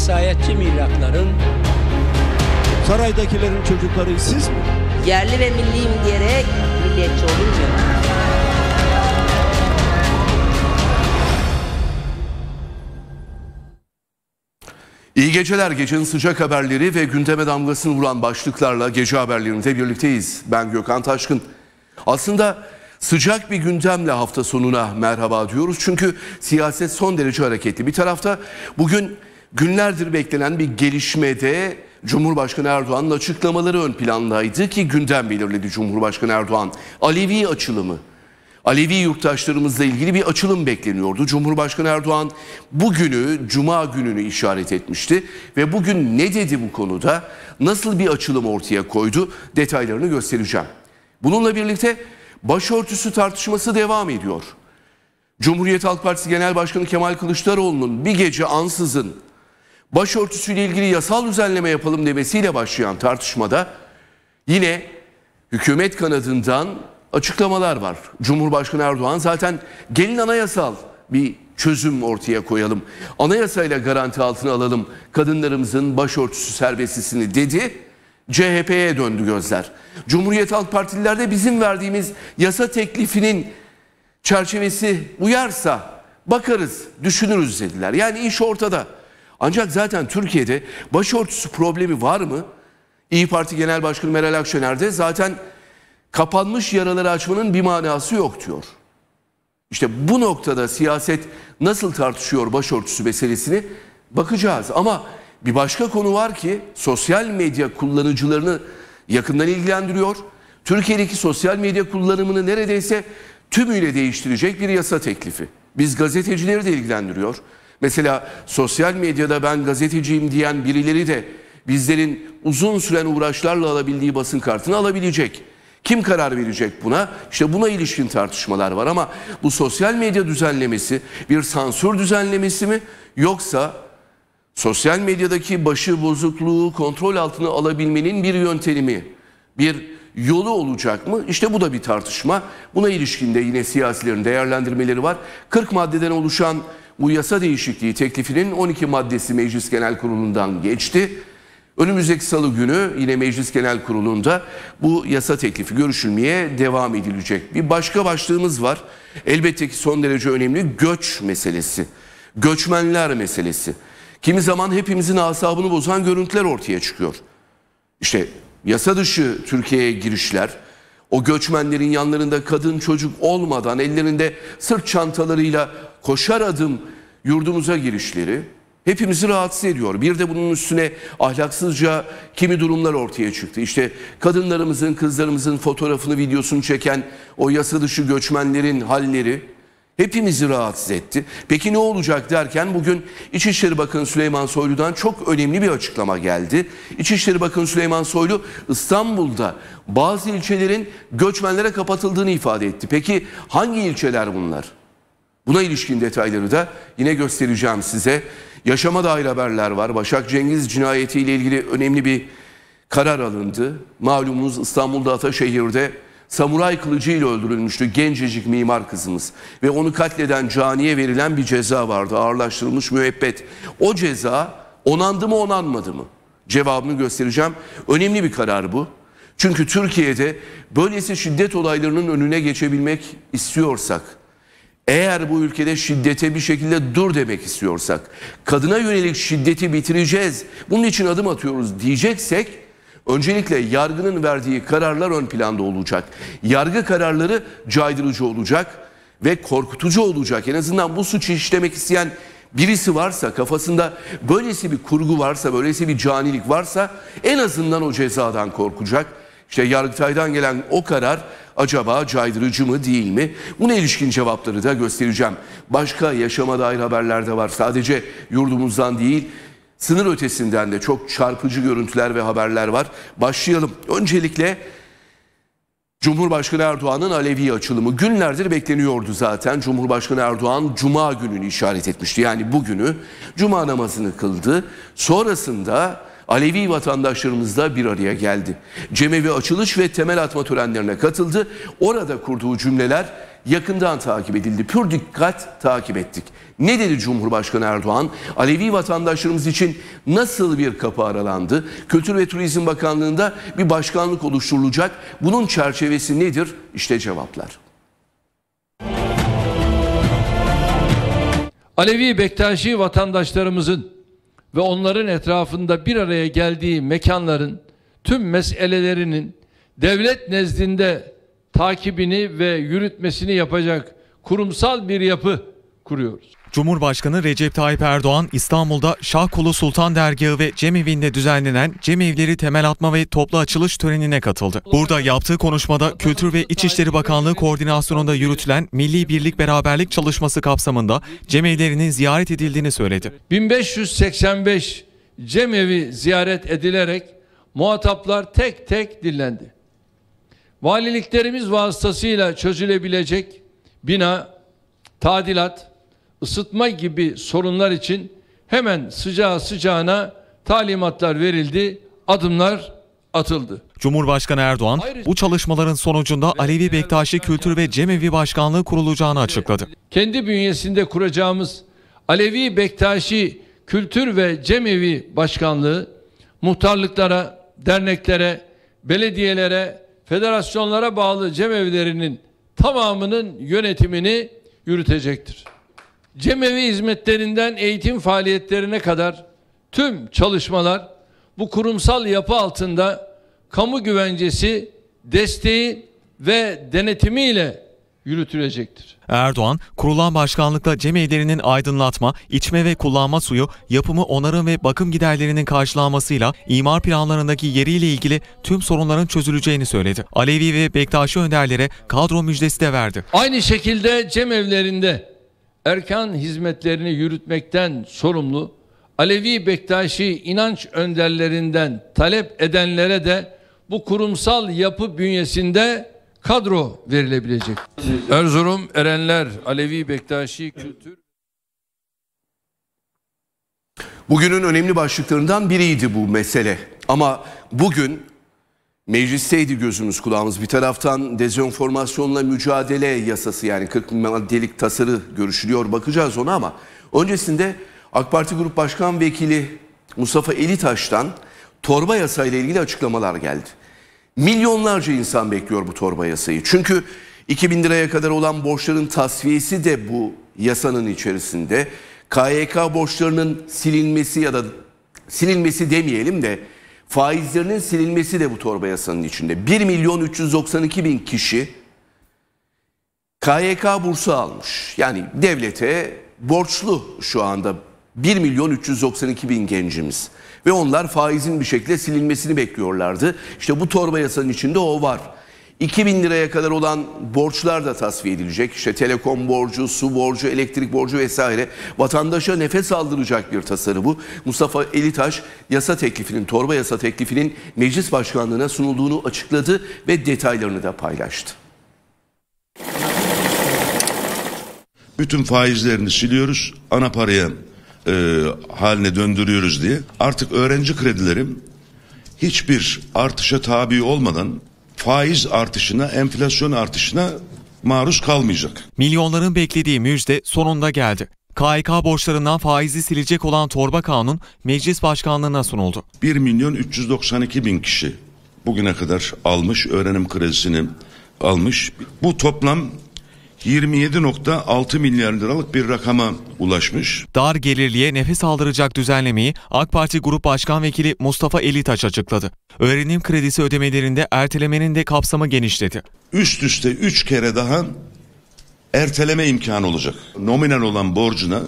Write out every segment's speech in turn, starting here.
vesayetçi mihrakların, saraydakilerin çocukları siz mi? Yerli ve milliyim diyerek milliyetçi olunmuyor. İyi geceler. Gecenin sıcak haberleri ve gündeme damgasını vuran başlıklarla gece haberlerinde birlikteyiz. Ben Gökhan Taşkın. Aslında sıcak bir gündemle hafta sonuna merhaba diyoruz. Çünkü siyaset son derece hareketli. Bir tarafta bugün günlerdir beklenen bir gelişmede Cumhurbaşkanı Erdoğan'ın açıklamaları ön plandaydı ki gündem belirledi Cumhurbaşkanı Erdoğan. Alevi açılımı. Alevi yurttaşlarımızla ilgili bir açılım bekleniyordu. Cumhurbaşkanı Erdoğan bugünü, Cuma gününü işaret etmişti. Ve bugün ne dedi bu konuda? Nasıl bir açılım ortaya koydu? Detaylarını göstereceğim. Bununla birlikte başörtüsü tartışması devam ediyor. Cumhuriyet Halk Partisi Genel Başkanı Kemal Kılıçdaroğlu'nun bir gece ansızın başörtüsüyle ilgili yasal düzenleme yapalım demesiyle başlayan tartışmada yine hükümet kanadından açıklamalar var. Cumhurbaşkanı Erdoğan zaten gelin anayasal bir çözüm ortaya koyalım, anayasayla garanti altına alalım kadınlarımızın başörtüsü serbestisini dedi. CHP'ye döndü gözler. Cumhuriyet Halk Partililer de bizim verdiğimiz yasa teklifinin çerçevesi uyarsa bakarız, düşünürüz dediler. Yani iş ortada. Ancak zaten Türkiye'de başörtüsü problemi var mı? İYİ Parti Genel Başkanı Meral Akşener de zaten kapanmış yaraları açmanın bir manası yok diyor. İşte bu noktada siyaset nasıl tartışıyor başörtüsü meselesini bakacağız. Ama bir başka konu var ki sosyal medya kullanıcılarını yakından ilgilendiriyor. Türkiye'deki sosyal medya kullanımını neredeyse tümüyle değiştirecek bir yasa teklifi. Biz gazetecileri de ilgilendiriyor. Mesela sosyal medyada ben gazeteciyim diyen birileri de bizlerin uzun süren uğraşlarla alabildiği basın kartını alabilecek. Kim karar verecek buna? İşte buna ilişkin tartışmalar var ama bu sosyal medya düzenlemesi bir sansür düzenlemesi mi? Yoksa sosyal medyadaki başı bozukluğu kontrol altına alabilmenin bir yöntemi mi? Bir yolu olacak mı? İşte bu da bir tartışma. Buna ilişkin de yine siyasilerin değerlendirmeleri var. 40 maddeden oluşan bu yasa değişikliği teklifinin 12 maddesi Meclis Genel Kurulu'ndan geçti. Önümüzdeki salı günü yine Meclis Genel Kurulu'nda bu yasa teklifi görüşülmeye devam edilecek. Bir başka başlığımız var. Elbette ki son derece önemli göç meselesi. Göçmenler meselesi. Kimi zaman hepimizin asabını bozan görüntüler ortaya çıkıyor. İşte yasa dışı Türkiye'ye girişler, o göçmenlerin yanlarında kadın çocuk olmadan ellerinde sırt çantalarıyla koşar adım yurdumuza girişleri hepimizi rahatsız ediyor. Bir de bunun üstüne ahlaksızca kimi durumlar ortaya çıktı. İşte kadınlarımızın, kızlarımızın fotoğrafını, videosunu çeken o yasa dışı göçmenlerin halleri hepimizi rahatsız etti. Peki ne olacak derken bugün İçişleri Bakanı Süleyman Soylu'dan çok önemli bir açıklama geldi. İçişleri Bakanı Süleyman Soylu İstanbul'da bazı ilçelerin göçmenlere kapatıldığını ifade etti. Peki hangi ilçeler bunlar? Buna ilişkin detayları da yine göstereceğim size. Yaşama dair haberler var. Başak Cengiz cinayetiyle ilgili önemli bir karar alındı. Malumunuz İstanbul'da Ataşehir'de samuray kılıcıyla öldürülmüştü gencecik mimar kızımız. Ve onu katleden caniye verilen bir ceza vardı. Ağırlaştırılmış müebbet. O ceza onandı mı onanmadı mı? Cevabını göstereceğim. Önemli bir karar bu. Çünkü Türkiye'de böylesi şiddet olaylarının önüne geçebilmek istiyorsak, eğer bu ülkede şiddete bir şekilde dur demek istiyorsak, kadına yönelik şiddeti bitireceğiz, bunun için adım atıyoruz diyeceksek, öncelikle yargının verdiği kararlar ön planda olacak. Yargı kararları caydırıcı olacak ve korkutucu olacak. En azından bu suçu işlemek isteyen birisi varsa, kafasında böylesi bir kurgu varsa, böylesi bir canilik varsa en azından o cezadan korkacak. İşte Yargıtay'dan gelen o karar acaba caydırıcı mı değil mi? Buna ilişkin cevapları da göstereceğim. Başka yaşama dair haberler de var. Sadece yurdumuzdan değil, sınır ötesinden de çok çarpıcı görüntüler ve haberler var. Başlayalım. Öncelikle Cumhurbaşkanı Erdoğan'ın Alevi açılımı günlerdir bekleniyordu zaten. Cumhurbaşkanı Erdoğan Cuma gününü işaret etmişti. Yani bugünü Cuma namazını kıldı. Sonrasında Alevi vatandaşlarımız da bir araya geldi. Cemevi açılış ve temel atma törenlerine katıldı. Orada kurduğu cümleler yakından takip edildi. Pür dikkat takip ettik. Ne dedi Cumhurbaşkanı Erdoğan? Alevi vatandaşlarımız için nasıl bir kapı aralandı? Kültür ve Turizm Bakanlığı'nda bir başkanlık oluşturulacak. Bunun çerçevesi nedir? İşte cevaplar. Alevi Bektaşi vatandaşlarımızın ve onların etrafında bir araya geldiği mekanların tüm meselelerinin devlet nezdinde takibini ve yürütmesini yapacak kurumsal bir yapı kuruyoruz. Cumhurbaşkanı Recep Tayyip Erdoğan İstanbul'da Şahkulu Sultan Dergahı ve Cemevi'nde düzenlenen Cemevleri temel atma ve toplu açılış törenine katıldı. Burada yaptığı konuşmada Kültür ve İçişleri Bakanlığı koordinasyonunda yürütülen Milli Birlik Beraberlik çalışması kapsamında cemevlerinin ziyaret edildiğini söyledi. 1585 cemevi ziyaret edilerek muhataplar tek tek dinlendi. Valiliklerimiz vasıtasıyla çözülebilecek bina, tadilat, ısıtma gibi sorunlar için hemen sıcağı sıcağına talimatlar verildi, adımlar atıldı. Cumhurbaşkanı Erdoğan bu çalışmaların sonucunda Alevi Bektaşi Kültür ve Cemevi Başkanlığı kurulacağını açıkladı. Kendi bünyesinde kuracağımız Alevi Bektaşi Kültür ve Cemevi Başkanlığı muhtarlıklara, derneklere, belediyelere, federasyonlara bağlı cemevlerinin tamamının yönetimini yürütecektir. Cemevi hizmetlerinden eğitim faaliyetlerine kadar tüm çalışmalar bu kurumsal yapı altında kamu güvencesi, desteği ve denetimiyle yürütülecektir. Erdoğan, kurulan başkanlıkla cemevlerinin aydınlatma, içme ve kullanma suyu, yapımı, onarım ve bakım giderlerinin karşılanmasıyla imar planlarındaki yeriyle ilgili tüm sorunların çözüleceğini söyledi. Alevi ve Bektaşi önderlere kadro müjdesi de verdi. Aynı şekilde cemevlerinde erkan hizmetlerini yürütmekten sorumlu Alevi Bektaşi inanç önderlerinden talep edenlere de bu kurumsal yapı bünyesinde kadro verilebilecek. Erzurum Erenler Alevi Bektaşi Kültür. Bugünün önemli başlıklarından biriydi bu mesele. Ama bugün meclisteydi gözümüz kulağımız. Bir taraftan dezenformasyonla mücadele yasası, yani 40 maddelik tasarı görüşülüyor. Bakacağız ona, ama öncesinde AK Parti Grup Başkan Vekili Mustafa Elitaş'tan torba yasayla ilgili açıklamalar geldi. Milyonlarca insan bekliyor bu torba yasayı. Çünkü 2000 liraya kadar olan borçların tasfiyesi de bu yasanın içerisinde. KYK borçlarının silinmesi, ya da silinmesi demeyelim de faizlerinin silinmesi de bu torba yasanın içinde. 1.392.000 kişi KYK bursu almış. Yani devlete borçlu şu anda 1.392.000 gencimiz. Ve onlar faizin bir şekilde silinmesini bekliyorlardı. İşte bu torba yasanın içinde o var. 2000 liraya kadar olan borçlar da tasfiye edilecek. İşte telekom borcu, su borcu, elektrik borcu vesaire. Vatandaşa nefes aldıracak bir tasarı bu. Mustafa Elitaş torba yasa teklifinin meclis başkanlığına sunulduğunu açıkladı ve detaylarını da paylaştı. Bütün faizlerini siliyoruz, ana paraya haline döndürüyoruz diye. Artık öğrenci kredilerim hiçbir artışa tabi olmadan faiz artışına, enflasyon artışına maruz kalmayacak. Milyonların beklediği müjde sonunda geldi. KYK borçlarından faizi silecek olan torba kanun meclis başkanlığına sunuldu. 1.392.000 kişi bugüne kadar almış, öğrenim kredisini almış. Bu toplam 27.6 milyar liralık bir rakama ulaşmış. Dar gelirliye nefes aldıracak düzenlemeyi AK Parti Grup Başkan Vekili Mustafa Elitaş açıkladı. Öğrenim kredisi ödemelerinde ertelemenin de kapsamı genişledi. Üst üste 3 kere daha erteleme imkanı olacak. Nominal olan borcuna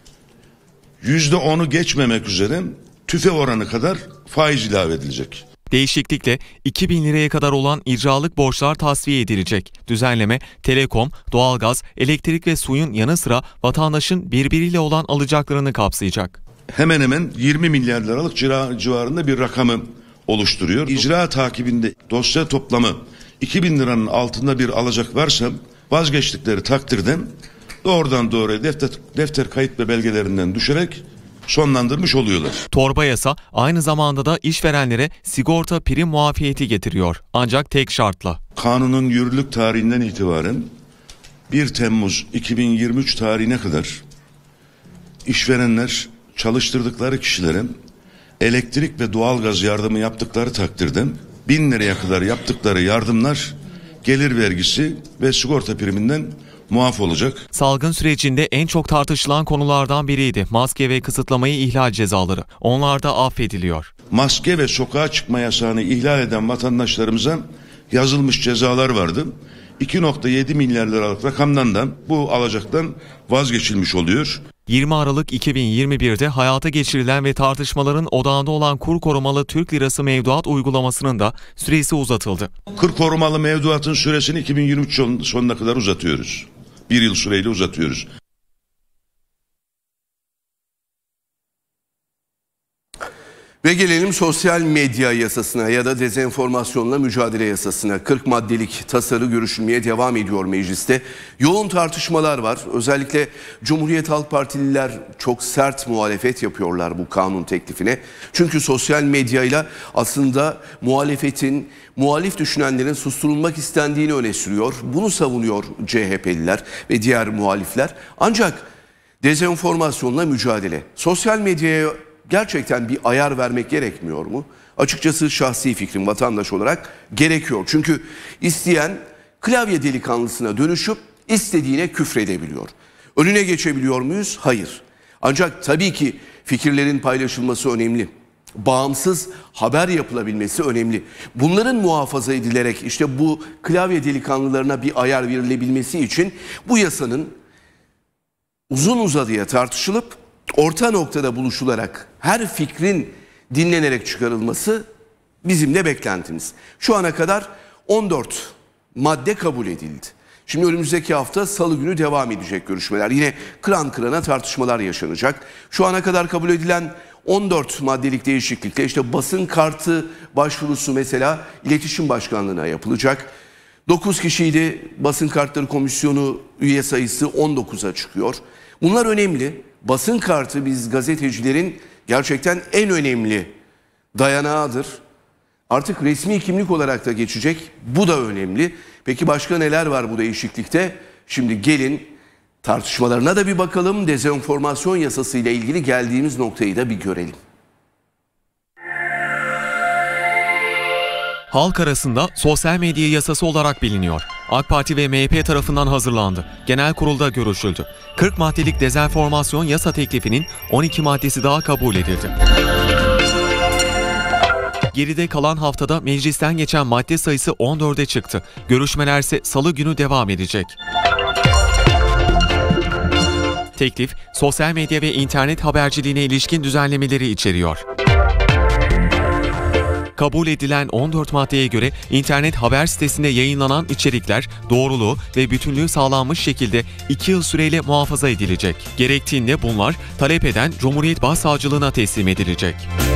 %10'u geçmemek üzere tüfe oranı kadar faiz ilave edilecek. Değişiklikle 2000 liraya kadar olan icralık borçlar tasfiye edilecek. Düzenleme, telekom, doğalgaz, elektrik ve suyun yanı sıra vatandaşın birbiriyle olan alacaklarını kapsayacak. Hemen hemen 20 milyar liralık civarında bir rakamı oluşturuyor. İcra takibinde dosya toplamı 2000 liranın altında bir alacak varsa vazgeçtikleri takdirde doğrudan doğruya defter kayıt ve belgelerinden düşerek sonlandırmış oluyorlar. Torba yasa aynı zamanda da işverenlere sigorta prim muafiyeti getiriyor. Ancak tek şartla. Kanunun yürürlük tarihinden itibaren 1 Temmuz 2023 tarihine kadar işverenler çalıştırdıkları kişilere elektrik ve doğalgaz yardımı yaptıkları takdirde 1000 liraya kadar yaptıkları yardımlar gelir vergisi ve sigorta priminden muaf olacak. Salgın sürecinde en çok tartışılan konulardan biriydi maske ve kısıtlamayı ihlal cezaları. Onlar da affediliyor. Maske ve sokağa çıkma yasağını ihlal eden vatandaşlarımıza yazılmış cezalar vardı. 2,7 milyar liralık rakamdan da bu alacaktan vazgeçilmiş oluyor. 20 Aralık 2021'de hayata geçirilen ve tartışmaların odağında olan kur korumalı Türk Lirası mevduat uygulamasının da süresi uzatıldı. Kur korumalı mevduatın süresini 2023 sonuna kadar uzatıyoruz. 1 yıl süreyle uzatıyoruz. Ve gelelim sosyal medya yasasına ya da dezenformasyonla mücadele yasasına. 40 maddelik tasarı görüşülmeye devam ediyor mecliste. Yoğun tartışmalar var. Özellikle Cumhuriyet Halk Partililer çok sert muhalefet yapıyorlar bu kanun teklifine. Çünkü sosyal medyayla aslında muhalefetin, muhalif düşünenlerin susturulmak istendiğini öne sürüyor. Bunu savunuyor CHP'liler ve diğer muhalifler. Ancak dezenformasyonla mücadele, sosyal medyaya gerçekten bir ayar vermek gerekmiyor mu? Açıkçası şahsi fikrim vatandaş olarak gerekiyor. Çünkü isteyen klavye delikanlısına dönüşüp istediğine küfredebiliyor. Önüne geçebiliyor muyuz? Hayır. Ancak tabii ki fikirlerin paylaşılması önemli. Bağımsız haber yapılabilmesi önemli. Bunların muhafaza edilerek işte bu klavye delikanlılarına bir ayar verilebilmesi için bu yasanın uzun uzadıya tartışılıp orta noktada buluşularak her fikrin dinlenerek çıkarılması bizim de beklentimiz. Şu ana kadar 14 madde kabul edildi. Şimdi önümüzdeki hafta Salı günü devam edecek görüşmeler. Yine kıran kırana tartışmalar yaşanacak. Şu ana kadar kabul edilen 14 maddelik değişiklikle işte basın kartı başvurusu mesela İletişim Başkanlığı'na yapılacak. 9 kişiydi basın kartları komisyonu, üye sayısı 19'a çıkıyor. Bunlar önemli. Basın kartı biz gazetecilerin gerçekten en önemli dayanağıdır. Artık resmi kimlik olarak da geçecek. Bu da önemli. Peki başka neler var bu değişiklikte? Şimdi gelin tartışmalarına da bir bakalım. Dezenformasyon yasası ile ilgili geldiğimiz noktayı da bir görelim. Halk arasında sosyal medya yasası olarak biliniyor. AK Parti ve MHP tarafından hazırlandı. Genel kurulda görüşüldü. 40 maddelik dezenformasyon yasa teklifinin 12 maddesi daha kabul edildi. Geride kalan haftada meclisten geçen madde sayısı 14'e çıktı. Görüşmeler ise Salı günü devam edecek. Teklif, sosyal medya ve internet haberciliğine ilişkin düzenlemeleri içeriyor. Kabul edilen 14 maddeye göre internet haber sitesinde yayınlanan içerikler doğruluğu ve bütünlüğü sağlanmış şekilde 2 yıl süreyle muhafaza edilecek. Gerektiğinde bunlar talep eden Cumhuriyet Başsavcılığına teslim edilecek.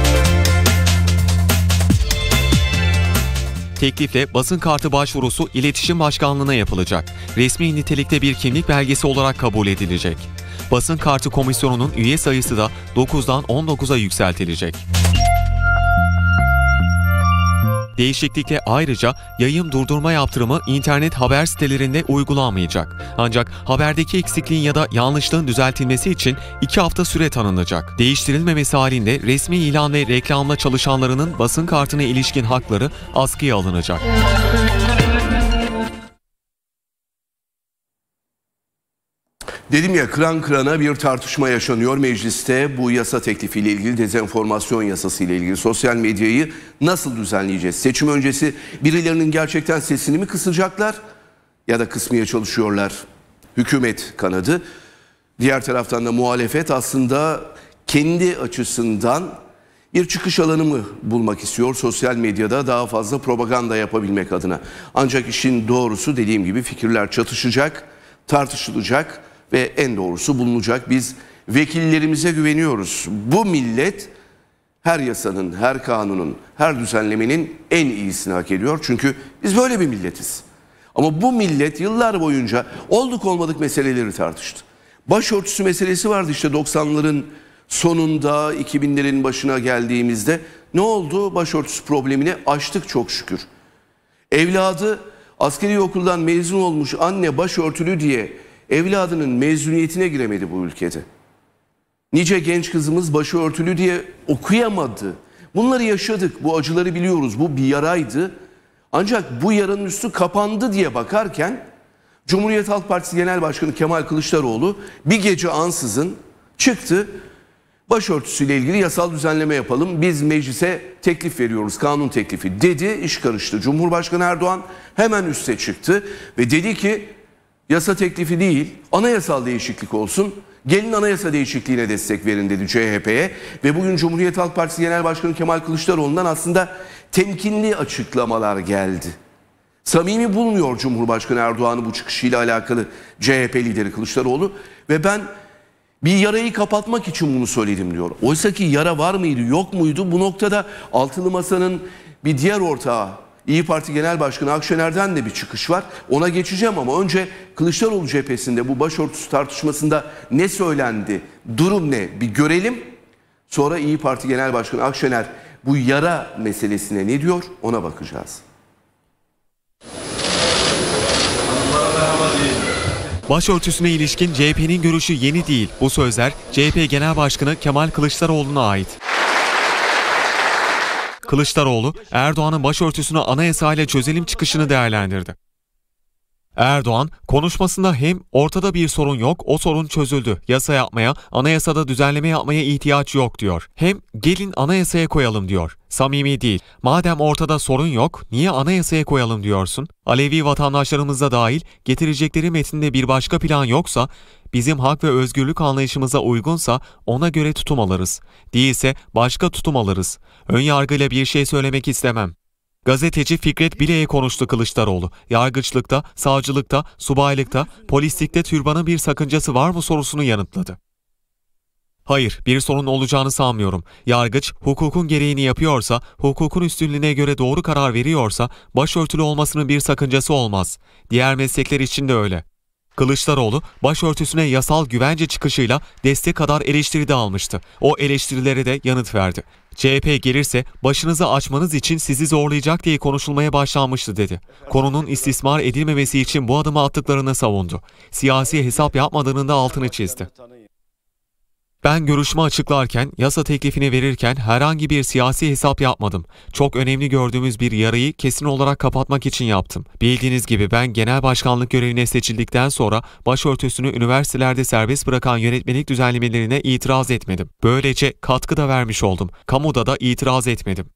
Teklifle basın kartı başvurusu İletişim Başkanlığı'na yapılacak. Resmi nitelikte bir kimlik belgesi olarak kabul edilecek. Basın kartı komisyonunun üye sayısı da 9'dan 19'a yükseltilecek. Değişiklikle ayrıca yayın durdurma yaptırımı internet haber sitelerinde uygulanmayacak. Ancak haberdeki eksikliğin ya da yanlışlığın düzeltilmesi için 2 hafta süre tanınacak. Değiştirilmemesi halinde resmi ilan ve reklamla çalışanlarının basın kartına ilişkin hakları askıya alınacak. Dedim ya kıran kırana bir tartışma yaşanıyor mecliste. Bu yasa teklifiyle ilgili, dezenformasyon yasası ile ilgili sosyal medyayı nasıl düzenleyeceğiz? Seçim öncesi birilerinin gerçekten sesini mi kısacaklar ya da kısmaya çalışıyorlar hükümet kanadı. Diğer taraftan da muhalefet aslında kendi açısından bir çıkış alanı mı bulmak istiyor sosyal medyada daha fazla propaganda yapabilmek adına. Ancak işin doğrusu dediğim gibi fikirler çatışacak, tartışılacak ve en doğrusu bulunacak. Biz vekillerimize güveniyoruz. Bu millet her yasanın, her kanunun, her düzenlemenin en iyisini hak ediyor. Çünkü biz böyle bir milletiz. Ama bu millet yıllar boyunca olduk olmadık meseleleri tartıştı. Başörtüsü meselesi vardı işte 90'ların sonunda, 2000'lerin başına geldiğimizde. Ne oldu? Başörtüsü problemini aştık çok şükür. Evladı Askeri okuldan mezun olmuş anne başörtülü diye evladının mezuniyetine giremedi bu ülkede. Nice genç kızımız başörtülü diye okuyamadı. Bunları yaşadık, bu acıları biliyoruz, bu bir yaraydı. Ancak bu yaranın üstü kapandı diye bakarken Cumhuriyet Halk Partisi Genel Başkanı Kemal Kılıçdaroğlu bir gece ansızın çıktı. Başörtüsüyle ilgili yasal düzenleme yapalım. Biz meclise teklif veriyoruz, kanun teklifi dedi. İş karıştı. Cumhurbaşkanı Erdoğan hemen üste çıktı ve dedi ki yasa teklifi değil, anayasal değişiklik olsun. Gelin anayasa değişikliğine destek verin dedi CHP'ye. Ve bugün Cumhuriyet Halk Partisi Genel Başkanı Kemal Kılıçdaroğlu'ndan aslında temkinli açıklamalar geldi. Samimi bulmuyor Cumhurbaşkanı Erdoğan'ı bu çıkışıyla alakalı CHP lideri Kılıçdaroğlu. Ve ben bir yarayı kapatmak için bunu söyledim diyor. Oysa ki yara var mıydı, yok muydu? Bu noktada Altılı Masa'nın bir diğer ortağı İYİ Parti Genel Başkanı Akşener'den de bir çıkış var. Ona geçeceğim ama önce Kılıçdaroğlu cephesinde bu başörtüsü tartışmasında ne söylendi, durum ne bir görelim. Sonra İYİ Parti Genel Başkanı Akşener bu yara meselesine ne diyor, ona bakacağız. Başörtüsüne ilişkin CHP'nin görüşü yeni değil. Bu sözler CHP Genel Başkanı Kemal Kılıçdaroğlu'na ait. Kılıçdaroğlu, Erdoğan'ın başörtüsünü anayasayla çözelim çıkışını değerlendirdi. Erdoğan, konuşmasında hem ortada bir sorun yok, o sorun çözüldü, yasa yapmaya, anayasada düzenleme yapmaya ihtiyaç yok diyor. Hem gelin anayasaya koyalım diyor. Samimi değil. Madem ortada sorun yok, niye anayasaya koyalım diyorsun? Alevi vatandaşlarımız da dahil getirecekleri metninde bir başka plan yoksa, bizim hak ve özgürlük anlayışımıza uygunsa ona göre tutum alırız. Değilse başka tutum alırız. Önyargıyla bir şey söylemek istemem. Gazeteci Fikret Bile'ye konuştu Kılıçdaroğlu. Yargıçlıkta, savcılıkta, subaylıkta, polislikte türbanın bir sakıncası var mı sorusunu yanıtladı. Hayır, bir sorun olacağını sanmıyorum. Yargıç hukukun gereğini yapıyorsa, hukukun üstünlüğüne göre doğru karar veriyorsa başörtülü olmasının bir sakıncası olmaz. Diğer meslekler için de öyle. Kılıçdaroğlu başörtüsüne yasal güvence çıkışıyla destek kadar eleştiri de almıştı. O eleştirilere de yanıt verdi. CHP gelirse başınızı açmanız için sizi zorlayacak diye konuşulmaya başlanmıştı dedi. Konunun istismar edilmemesi için bu adımı attıklarını savundu. Siyasi hesap yapmadığının da altını çizdi. Ben görüşümü açıklarken, yasa teklifini verirken herhangi bir siyasi hesap yapmadım. Çok önemli gördüğümüz bir yarayı kesin olarak kapatmak için yaptım. Bildiğiniz gibi ben genel başkanlık görevine seçildikten sonra başörtüsünü üniversitelerde serbest bırakan yönetmelik düzenlemelerine itiraz etmedim. Böylece katkı da vermiş oldum. Kamuda da itiraz etmedim.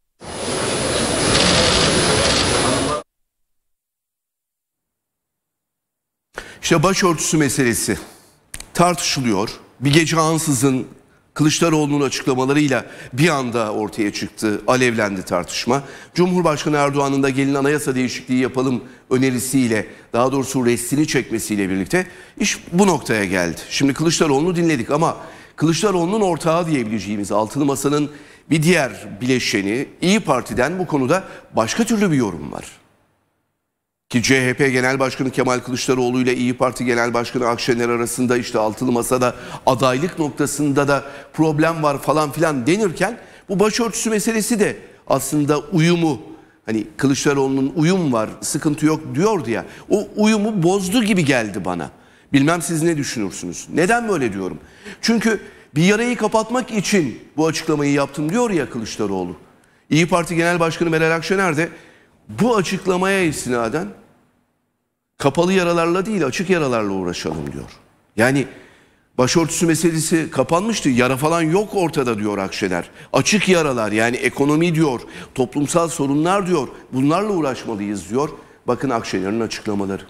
İşte başörtüsü meselesi tartışılıyor. Bir gece ansızın Kılıçdaroğlu'nun açıklamalarıyla bir anda ortaya çıktı, alevlendi tartışma. Cumhurbaşkanı Erdoğan'ın da gelin anayasa değişikliği yapalım önerisiyle, daha doğrusu restini çekmesiyle birlikte iş bu noktaya geldi. Şimdi Kılıçdaroğlu'nu dinledik ama Kılıçdaroğlu'nun ortağı diyebileceğimiz Altılı Masa'nın bir diğer bileşeni İYİ Parti'den bu konuda başka türlü bir yorum var. Ki CHP Genel Başkanı Kemal Kılıçdaroğlu ile İYİ Parti Genel Başkanı Akşener arasında işte Altılı Masa'da adaylık noktasında da problem var falan filan denirken bu başörtüsü meselesi de aslında uyumu, hani Kılıçdaroğlu'nun uyum var, sıkıntı yok diyordu ya, o uyumu bozdu gibi geldi bana. Bilmem siz ne düşünürsünüz? Neden böyle diyorum? Çünkü bir yarayı kapatmak için bu açıklamayı yaptım diyor ya Kılıçdaroğlu. İYİ Parti Genel Başkanı Meral Akşener de bu açıklamaya istinaden kapalı yaralarla değil açık yaralarla uğraşalım diyor. Yani başörtüsü meselesi kapanmıştı, yara falan yok ortada diyor Akşener. Açık yaralar, yani ekonomi diyor, toplumsal sorunlar diyor, bunlarla uğraşmalıyız diyor. Bakın Akşener'in açıklamaları.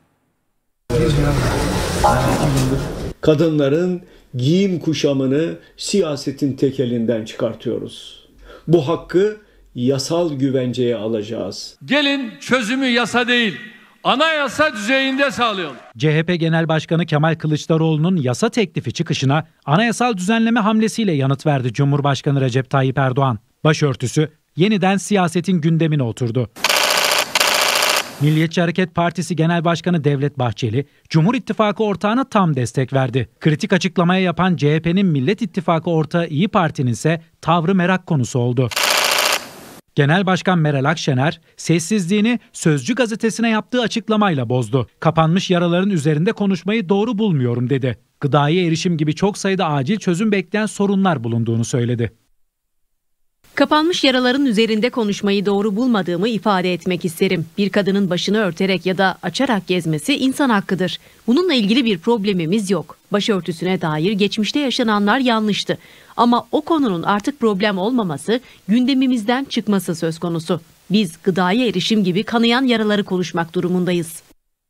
Kadınların giyim kuşamını siyasetin tekelinden çıkartıyoruz. Bu hakkı yasal güvenceye alacağız. Gelin çözümü yasa değil, anayasa düzeyinde sağlayalım. CHP Genel Başkanı Kemal Kılıçdaroğlu'nun yasa teklifi çıkışına anayasal düzenleme hamlesiyle yanıt verdi Cumhurbaşkanı Recep Tayyip Erdoğan. Başörtüsü yeniden siyasetin gündemine oturdu. Milliyetçi Hareket Partisi Genel Başkanı Devlet Bahçeli, Cumhur İttifakı ortağına tam destek verdi. Kritik açıklamaya yapan CHP'nin Millet İttifakı ortağı İYİ Parti'nin ise tavrı merak konusu oldu. Genel Başkan Meral Akşener sessizliğini Sözcü gazetesine yaptığı açıklamayla bozdu. Kapanmış yaraların üzerinde konuşmayı doğru bulmuyorum dedi. Gıdaya erişim gibi çok sayıda acil çözüm bekleyen sorunlar bulunduğunu söyledi. Kapanmış yaraların üzerinde konuşmayı doğru bulmadığımı ifade etmek isterim. Bir kadının başını örterek ya da açarak gezmesi insan hakkıdır. Bununla ilgili bir problemimiz yok. Başörtüsüne dair geçmişte yaşananlar yanlıştı. Ama o konunun artık problem olmaması, gündemimizden çıkması söz konusu. Biz gıdaya erişim gibi kanayan yaraları konuşmak durumundayız.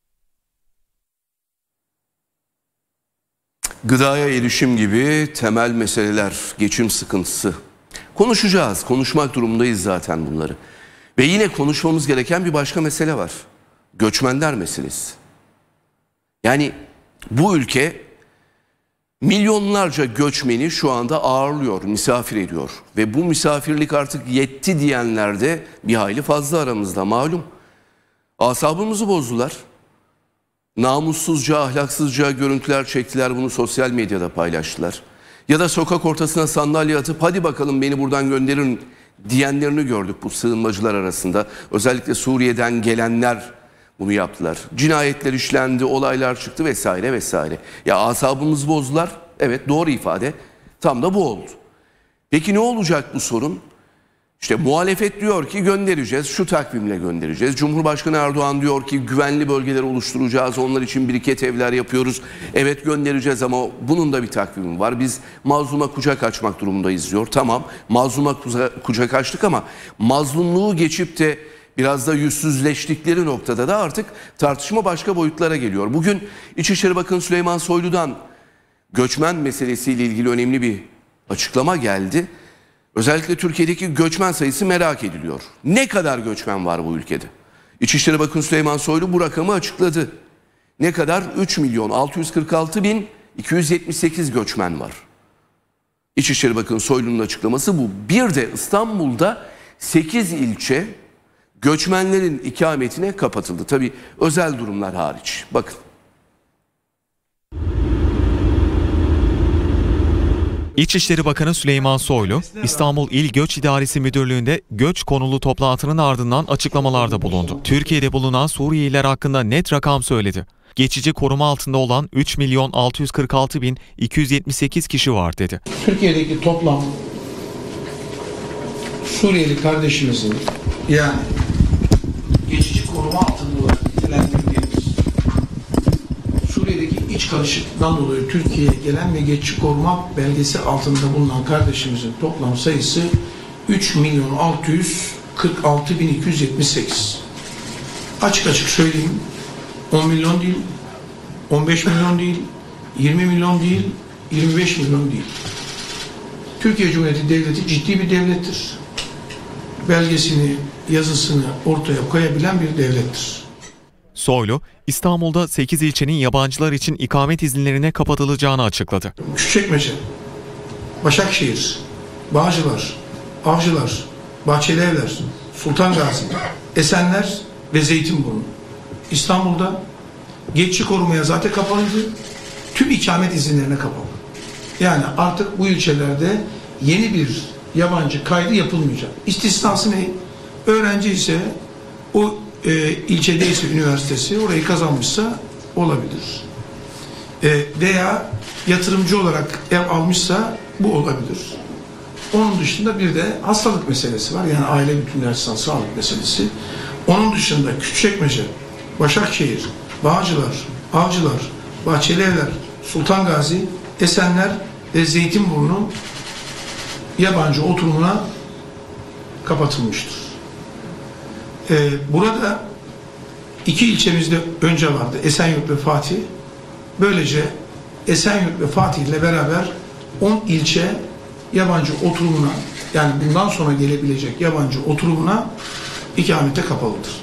Gıdaya erişim gibi temel meseleler, geçim sıkıntısı. Konuşacağız, konuşmak durumundayız zaten bunları. Ve yine konuşmamız gereken bir başka mesele var. Göçmenler meselesi. Yani bu ülke milyonlarca göçmeni şu anda ağırlıyor, misafir ediyor. Ve bu misafirlik artık yetti diyenler de bir hayli fazla aramızda, malum. Asabımızı bozdular. Namussuzca, ahlaksızca görüntüler çektiler, bunu sosyal medyada paylaştılar. Ya da sokak ortasına sandalye atıp hadi bakalım beni buradan gönderin diyenlerini gördük bu sığınmacılar arasında. Özellikle Suriye'den gelenler bunu yaptılar. Cinayetler işlendi, olaylar çıktı vesaire vesaire. Ya asabımızı bozdular. Evet, doğru ifade. Tam da bu oldu. Peki ne olacak bu sorun? İşte muhalefet diyor ki göndereceğiz, şu takvimle göndereceğiz. Cumhurbaşkanı Erdoğan diyor ki güvenli bölgeler oluşturacağız, onlar için biriket evler yapıyoruz. Evet göndereceğiz ama bunun da bir takvimi var. Biz mazluma kucak açmak durumundayız diyor. Tamam, mazluma kucak açtık ama mazlumluğu geçip de biraz da yüzsüzleştikleri noktada da artık tartışma başka boyutlara geliyor. Bugün İçişleri Bakanı Süleyman Soylu'dan göçmen meselesiyle ilgili önemli bir açıklama geldi. Özellikle Türkiye'deki göçmen sayısı merak ediliyor. Ne kadar göçmen var bu ülkede? İçişleri Bakanı Süleyman Soylu bu rakamı açıkladı. Ne kadar? 3.646.278 göçmen var. İçişleri Bakanı Soylu'nun açıklaması bu. Bir de İstanbul'da 8 ilçe göçmenlerin ikametine kapatıldı. Tabii özel durumlar hariç. Bakın. İçişleri Bakanı Süleyman Soylu, İstanbul İl Göç İdaresi Müdürlüğü'nde göç konulu toplantının ardından açıklamalarda bulundu. Türkiye'de bulunan Suriyeliler hakkında net rakam söyledi. Geçici koruma altında olan 3.646.278 kişi var dedi. Türkiye'deki toplam Suriyeli kardeşimizin, yani geçici koruma altında olarak nitelendirdiğimiz Suriye'deki iç karışıklıktan dolayı Türkiye'ye gelen ve geçici koruma belgesi altında bulunan kardeşimizin toplam sayısı 3.646.278. Açık açık söyleyeyim, 10 milyon değil, 15 milyon değil, 20 milyon değil, 25 milyon değil. Türkiye Cumhuriyeti Devleti ciddi bir devlettir. Belgesini, yazısını ortaya koyabilen bir devlettir. Soylu, İstanbul'da 8 ilçenin yabancılar için ikamet izinlerine kapatılacağını açıkladı. Küçükçekmece, Başakşehir, Bağcılar, Avcılar, Bahçelievler, Sultan Gazi, Esenler ve Zeytinburnu. İstanbul'da geçici korumaya zaten kapalıydı. Tüm ikamet izinlerine kapalı. Yani artık bu ilçelerde yeni bir yabancı kaydı yapılmayacak. İstisnası ne? Öğrenci ise o ilçedeyse üniversitesi orayı kazanmışsa olabilir. Veya yatırımcı olarak ev almışsa bu olabilir. Onun dışında bir de hastalık meselesi var. Yani aile bütünlüğü açısından sağlık meselesi. Onun dışında Küçükçekmece, Başakşehir, Bağcılar, Avcılar, Bahçelievler, Sultan Gazi, Esenler ve Zeytinburnu yabancı oturumuna kapatılmıştır. Burada iki ilçemizde önce vardı, Esenyurt ve Fatih. Böylece Esenyurt ve Fatih ile beraber 10 ilçe yabancı oturumuna, yani bundan sonra gelebilecek yabancı oturumuna ikamete kapalıdır.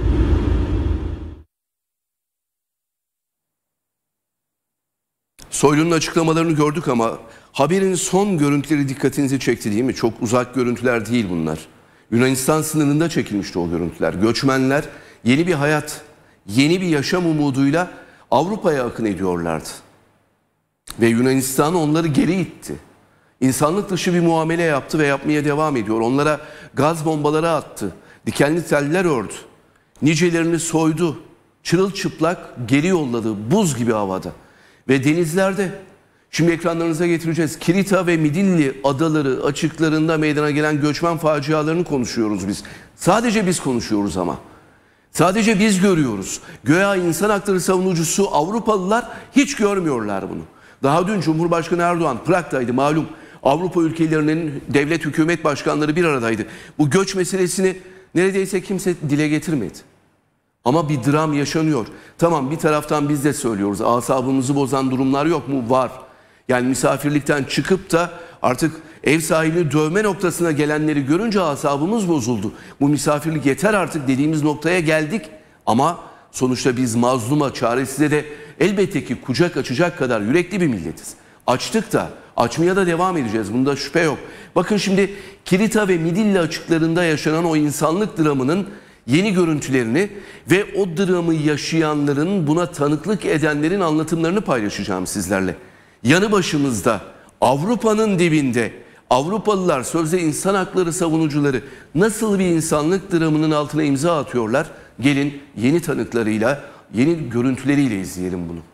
Soylu'nun açıklamalarını gördük ama haberin son görüntüleri dikkatinizi çekti değil mi? Çok uzak görüntüler değil bunlar. Yunanistan sınırında çekilmişti o görüntüler. Göçmenler yeni bir hayat, yeni bir yaşam umuduyla Avrupa'ya akın ediyorlardı. Ve Yunanistan onları geri itti. İnsanlık dışı bir muamele yaptı ve yapmaya devam ediyor. Onlara gaz bombaları attı. Dikenli teller ördü. Nicelerini soydu. Çırılçıplak geri yolladı buz gibi havada. Ve denizlerde, şimdi ekranlarınıza getireceğiz, Kirita ve Midilli adaları açıklarında meydana gelen göçmen facialarını konuşuyoruz biz. Sadece biz konuşuyoruz ama. Sadece biz görüyoruz. Güya insan hakları savunucusu Avrupalılar hiç görmüyorlar bunu. Daha dün Cumhurbaşkanı Erdoğan Prag'daydı malum. Avrupa ülkelerinin devlet hükümet başkanları bir aradaydı. Bu göç meselesini neredeyse kimse dile getirmedi. Ama bir dram yaşanıyor. Tamam, bir taraftan biz de söylüyoruz. Asabımızı bozan durumlar yok mu? Var. Yani misafirlikten çıkıp da artık ev sahibini dövme noktasına gelenleri görünce asabımız bozuldu. Bu misafirlik yeter artık dediğimiz noktaya geldik. Ama sonuçta biz mazluma, çaresize de elbette ki kucak açacak kadar yürekli bir milletiz. Açtık da, açmaya da devam edeceğiz. Bunda şüphe yok. Bakın şimdi Kirita ve Midilli açıklarında yaşanan o insanlık dramının yeni görüntülerini ve o dramı yaşayanların, buna tanıklık edenlerin anlatımlarını paylaşacağım sizlerle. Yanı başımızda, Avrupa'nın dibinde, Avrupalılar, sözde insan hakları savunucuları nasıl bir insanlık dramının altına imza atıyorlar? Gelin yeni tanıklarıyla, yeni görüntüleriyle izleyelim bunu.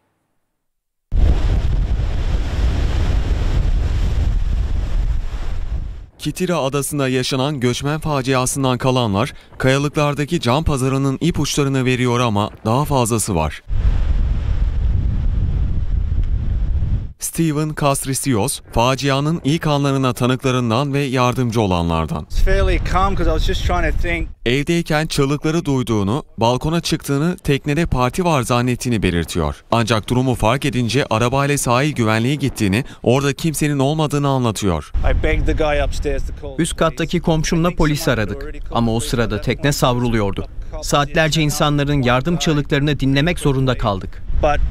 Kitira adasında yaşanan göçmen faciasından kalanlar, kayalıklardaki can pazarının ipuçlarını veriyor ama daha fazlası var. Steven Kastrisios, facianın ilk anlarına tanıklarından ve yardımcı olanlardan. Evdeyken çığlıkları duyduğunu, balkona çıktığını, teknede parti var zannettiğini belirtiyor. Ancak durumu fark edince arabayla sahil güvenliğe gittiğini, orada kimsenin olmadığını anlatıyor. Üst kattaki komşumla polisi aradık ama o sırada tekne savruluyordu. Saatlerce insanların yardım çığlıklarını dinlemek zorunda kaldık.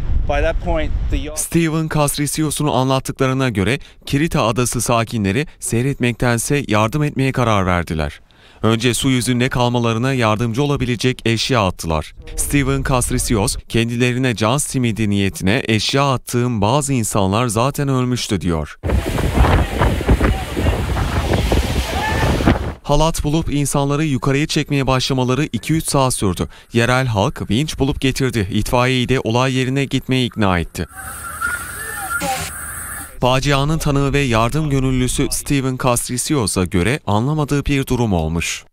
Steven Kastrisios'un anlattıklarına göre Kirita adası sakinleri seyretmektense yardım etmeye karar verdiler. Önce su yüzünde kalmalarına yardımcı olabilecek eşya attılar. Steven Kastrisios, kendilerine can simidi niyetine eşya attığım bazı insanlar zaten ölmüştü diyor. Halat bulup insanları yukarıya çekmeye başlamaları 2-3 saat sürdü. Yerel halk vinç bulup getirdi. İtfaiyeyi de olay yerine gitmeye ikna etti. Facianın tanığı ve yardım gönüllüsü Steven Kastrisios'a göre anlamadığı bir durum olmuş.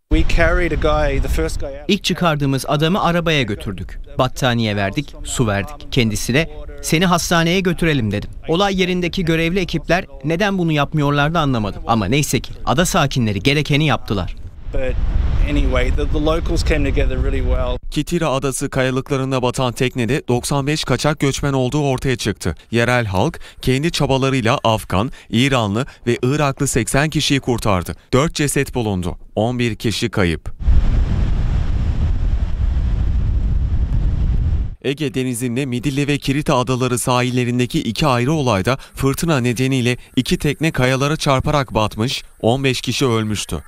İlk çıkardığımız adamı arabaya götürdük. Battaniye verdik, su verdik. Kendisine "Seni hastaneye götürelim" dedim. Olay yerindeki görevli ekipler neden bunu yapmıyorlardı anlamadım. Ama neyse ki ada sakinleri gerekeni yaptılar. Kitira adası kayalıklarında batan teknede 95 kaçak göçmen olduğu ortaya çıktı. Yerel halk kendi çabalarıyla Afgan, İranlı ve Iraklı 80 kişiyi kurtardı. 4 ceset bulundu. 11 kişi kayıp. Ege Denizi'nde Midilli ve Kirita adaları sahillerindeki iki ayrı olayda fırtına nedeniyle 2 tekne kayalara çarparak batmış, 15 kişi ölmüştü.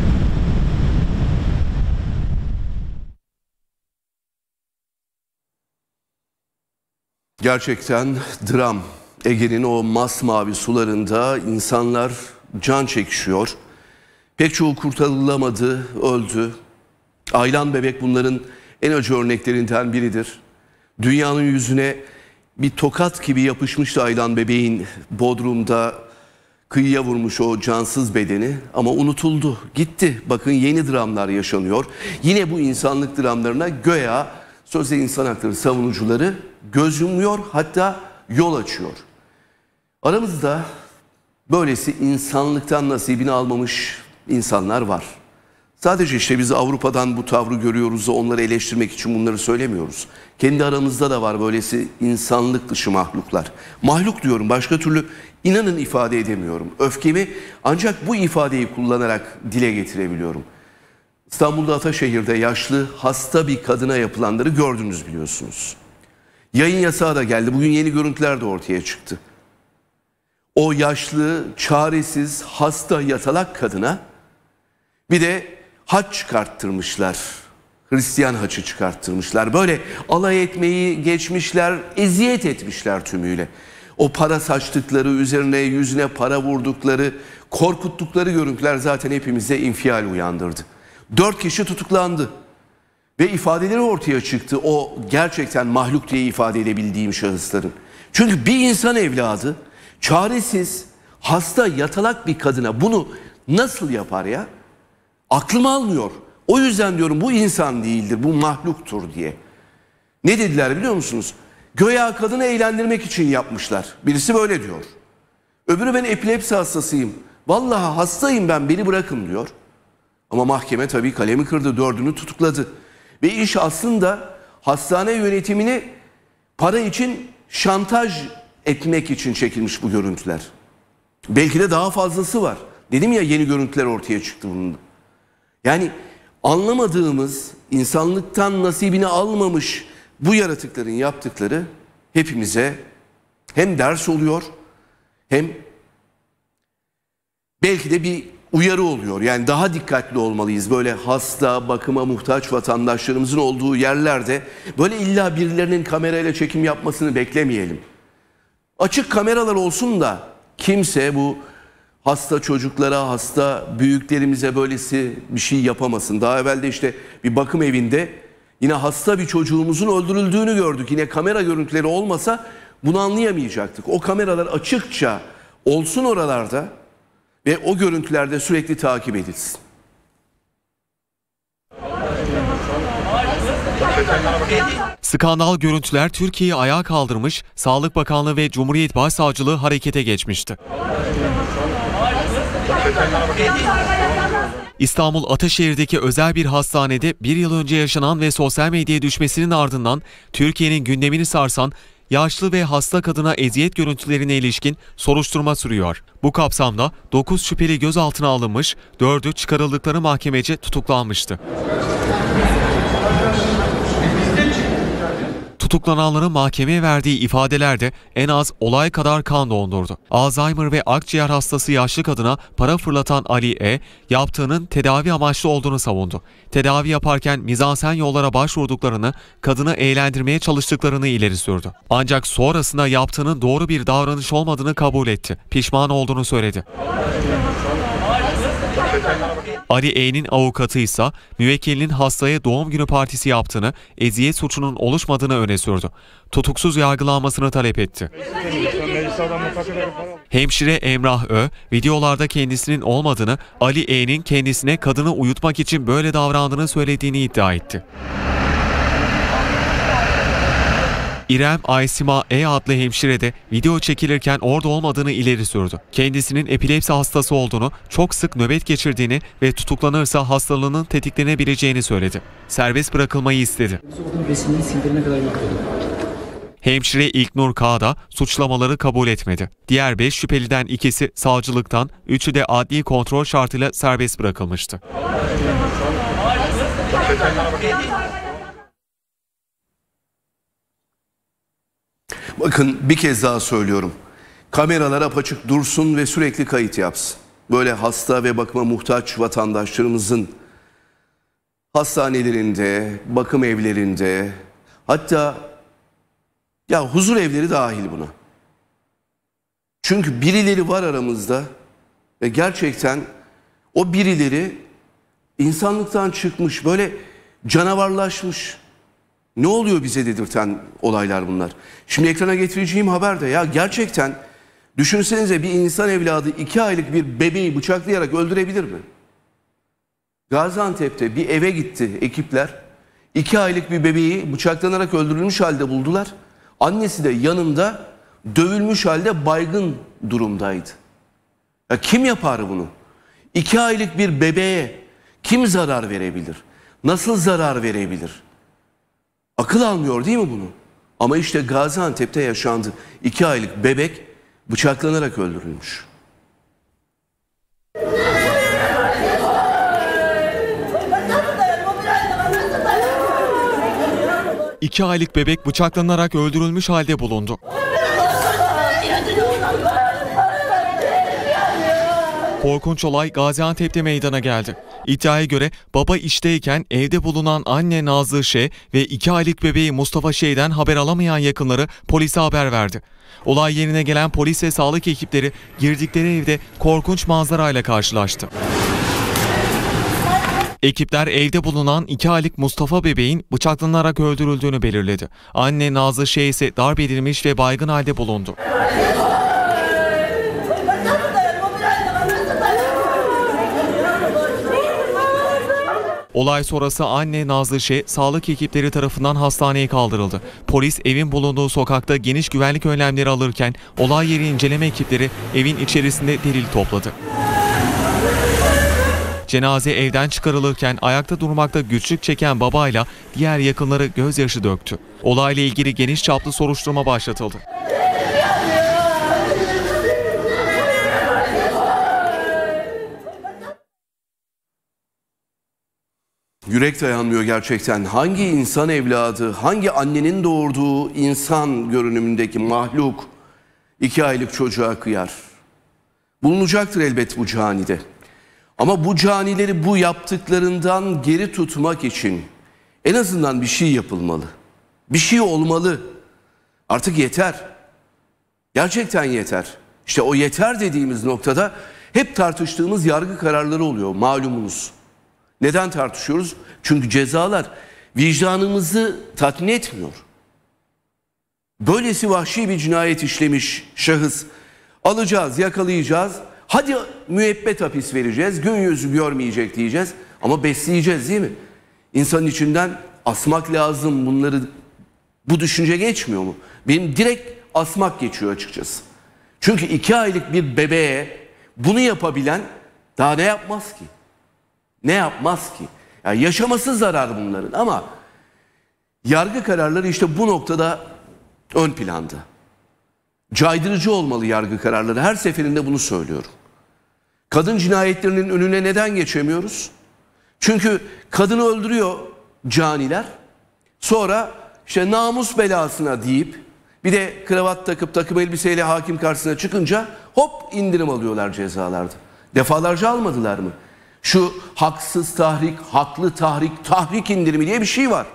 Gerçekten dram. Ege'nin o masmavi sularında insanlar can çekişiyor. Pek çoğu kurtarılamadı, öldü. Aylan bebek bunların en acı örneklerinden biridir. Dünyanın yüzüne bir tokat gibi yapışmıştı Aylan bebeğin Bodrum'da kıyıya vurmuş o cansız bedeni ama unutuldu, gitti. Bakın yeni dramlar yaşanıyor. Yine bu insanlık dramlarına göya sözde insan hakları savunucuları göz yumuyor, hatta yol açıyor. Aramızda böylesi insanlıktan nasibini almamış insanlar var. Sadece işte biz Avrupa'dan bu tavrı görüyoruz da onları eleştirmek için bunları söylemiyoruz. Kendi aramızda da var böylesi insanlık dışı mahluklar. Mahluk diyorum, başka türlü inanın ifade edemiyorum. Öfkemi ancak bu ifadeyi kullanarak dile getirebiliyorum. İstanbul'da Ataşehir'de yaşlı hasta bir kadına yapılanları gördünüz biliyorsunuz. Yayın yasağı da geldi. Bugün yeni görüntüler de ortaya çıktı. O yaşlı, çaresiz, hasta yatalak kadına bir de haç çıkarttırmışlar. Hristiyan haçı çıkarttırmışlar. Böyle alay etmeyi geçmişler, eziyet etmişler tümüyle. o para saçtıkları, üzerine yüzüne para vurdukları, korkuttukları görüntüler zaten hepimizde infial uyandırdı. 4 kişi tutuklandı ve ifadeleri ortaya çıktı, o gerçekten mahluk diye ifade edebildiğim şahısların. Çünkü bir insan evladı çaresiz, hasta, yatalak bir kadına bunu nasıl yapar ya? Aklım almıyor. O yüzden diyorum bu insan değildir, bu mahluktur diye. Ne dediler biliyor musunuz? Göya kadını eğlendirmek için yapmışlar. Birisi böyle diyor. Öbürü ben epilepsi hastasıyım. Vallahi hastayım ben, beni bırakın diyor. Ama mahkeme tabii kalemi kırdı, 4'ünü tutukladı. Ve iş aslında hastane yönetimini para için şantaj etmek için çekilmiş bu görüntüler. Belki de daha fazlası var. Dedim ya, yeni görüntüler ortaya çıktı bunun. Yani anlamadığımız, insanlıktan nasibini almamış bu yaratıkların yaptıkları hepimize hem ders oluyor hem belki de bir uyarı oluyor. Yani daha dikkatli olmalıyız. Böyle hasta, bakıma muhtaç vatandaşlarımızın olduğu yerlerde böyle illa birilerinin kamerayla çekim yapmasını beklemeyelim. Açık kameralar olsun da kimse bu hasta çocuklara, hasta büyüklerimize böylesi bir şey yapamasın. Daha evvel de işte bir bakım evinde yine hasta bir çocuğumuzun öldürüldüğünü gördük. Yine kamera görüntüleri olmasa bunu anlayamayacaktık. O kameralar açıkça olsun oralarda ve o görüntülerde sürekli takip edilsin. Skandal görüntüler Türkiye'yi ayağa kaldırmış, Sağlık Bakanlığı ve Cumhuriyet Başsavcılığı harekete geçmişti. İstanbul Ataşehir'deki özel bir hastanede bir yıl önce yaşanan ve sosyal medyaya düşmesinin ardından Türkiye'nin gündemini sarsan yaşlı ve hasta kadına eziyet görüntülerine ilişkin soruşturma sürüyor. Bu kapsamda 9 şüpheli gözaltına alınmış, 4'ü çıkarıldıkları mahkemece tutuklanmıştı. Tutuklananların mahkemeye verdiği ifadelerde en az olay kadar kan dondurdu. Alzheimer ve akciğer hastası yaşlı kadına para fırlatan Ali E, yaptığının tedavi amaçlı olduğunu savundu. Tedavi yaparken mizansen yollara başvurduklarını, kadını eğlendirmeye çalıştıklarını ileri sürdü. Ancak sonrasında yaptığının doğru bir davranış olmadığını kabul etti. Pişman olduğunu söyledi. Ali E.'nin avukatı ise müvekkilinin hastaya doğum günü partisi yaptığını, eziyet suçunun oluşmadığını öne sürdü. Tutuksuz yargılanmasını talep etti. Hemşire Emrah Ö, videolarda kendisinin olmadığını, Ali E.'nin kendisine kadını uyutmak için böyle davrandığını söylediğini iddia etti. İrem Aysima E adlı hemşire de video çekilirken orada olmadığını ileri sürdü. Kendisinin epilepsi hastası olduğunu, çok sık nöbet geçirdiğini ve tutuklanırsa hastalığının tetiklenebileceğini söyledi. Serbest bırakılmayı istedi. Hemşire İlknur K da suçlamaları kabul etmedi. Diğer 5 şüpheliden ikisi savcılıktan, 3'ü de adli kontrol şartıyla serbest bırakılmıştı. Bakın bir kez daha söylüyorum. Kameralar apaçık dursun ve sürekli kayıt yapsın. Böyle hasta ve bakıma muhtaç vatandaşlarımızın hastanelerinde, bakım evlerinde, hatta ya huzur evleri dahil buna. Çünkü birileri var aramızda ve gerçekten o birileri insanlıktan çıkmış, böyle canavarlaşmış. Ne oluyor bize dedirten olaylar bunlar. Şimdi ekrana getireceğim haber de ya gerçekten düşünsenize, bir insan evladı 2 aylık bir bebeği bıçaklayarak öldürebilir mi? Gaziantep'te bir eve gitti ekipler. 2 aylık bir bebeği bıçaklanarak öldürülmüş halde buldular. Annesi de yanında dövülmüş halde baygın durumdaydı. Ya kim yapar bunu? 2 aylık bir bebeğe kim zarar verebilir? Nasıl zarar verebilir? Akıl almıyor değil mi bunu? Ama işte Gaziantep'te yaşandı. 2 aylık bebek bıçaklanarak öldürülmüş. İki aylık bebek bıçaklanarak öldürülmüş halde bulundu. Korkunç olay Gaziantep'te meydana geldi. İddiaya göre baba işteyken evde bulunan anne Nazlı Ş ve 2 aylık bebeği Mustafa Ş'den haber alamayan yakınları polise haber verdi. Olay yerine gelen polis ve sağlık ekipleri girdikleri evde korkunç manzarayla karşılaştı. Ekipler evde bulunan 2 aylık Mustafa bebeğin bıçaklanarak öldürüldüğünü belirledi. Anne Nazlı Ş ise darp edilmiş ve baygın halde bulundu. Olay sonrası anne Nazlı Ş sağlık ekipleri tarafından hastaneye kaldırıldı. Polis evin bulunduğu sokakta geniş güvenlik önlemleri alırken olay yeri inceleme ekipleri evin içerisinde delil topladı. Cenaze evden çıkarılırken ayakta durmakta güçlük çeken babayla diğer yakınları gözyaşı döktü. Olayla ilgili geniş çaplı soruşturma başlatıldı. Yürek dayanmıyor gerçekten. Hangi insan evladı, hangi annenin doğurduğu insan görünümündeki mahluk 2 aylık çocuğa kıyar? Bulunacaktır elbet bu canide. Ama bu canileri bu yaptıklarından geri tutmak için en azından bir şey yapılmalı. Bir şey olmalı. Artık yeter. Gerçekten yeter. İşte o yeter dediğimiz noktada hep tartıştığımız yargı kararları oluyor malumunuz. Neden tartışıyoruz? Çünkü cezalar vicdanımızı tatmin etmiyor. Böylesi vahşi bir cinayet işlemiş şahıs alacağız, yakalayacağız. Hadi müebbet hapis vereceğiz, gün yüzü görmeyecek diyeceğiz ama besleyeceğiz değil mi? İnsanın içinden asmak lazım bunları, bu düşünce geçmiyor mu? Benim direkt asmak geçiyor açıkçası. Çünkü 2 aylık bir bebeğe bunu yapabilen daha ne yapmaz ki? Ne yapmaz ki? Yani yaşaması zarar bunların ama yargı kararları işte bu noktada ön planda. Caydırıcı olmalı yargı kararları. Her seferinde bunu söylüyorum. Kadın cinayetlerinin önüne neden geçemiyoruz? Çünkü kadını öldürüyor caniler. Sonra işte namus belasına deyip bir de kravat takıp takım elbiseyle hakim karşısına çıkınca hop indirim alıyorlar cezalarda. Defalarca almadılar mı? Şu haksız tahrik, haklı tahrik, tahrik indirimi diye bir şey var.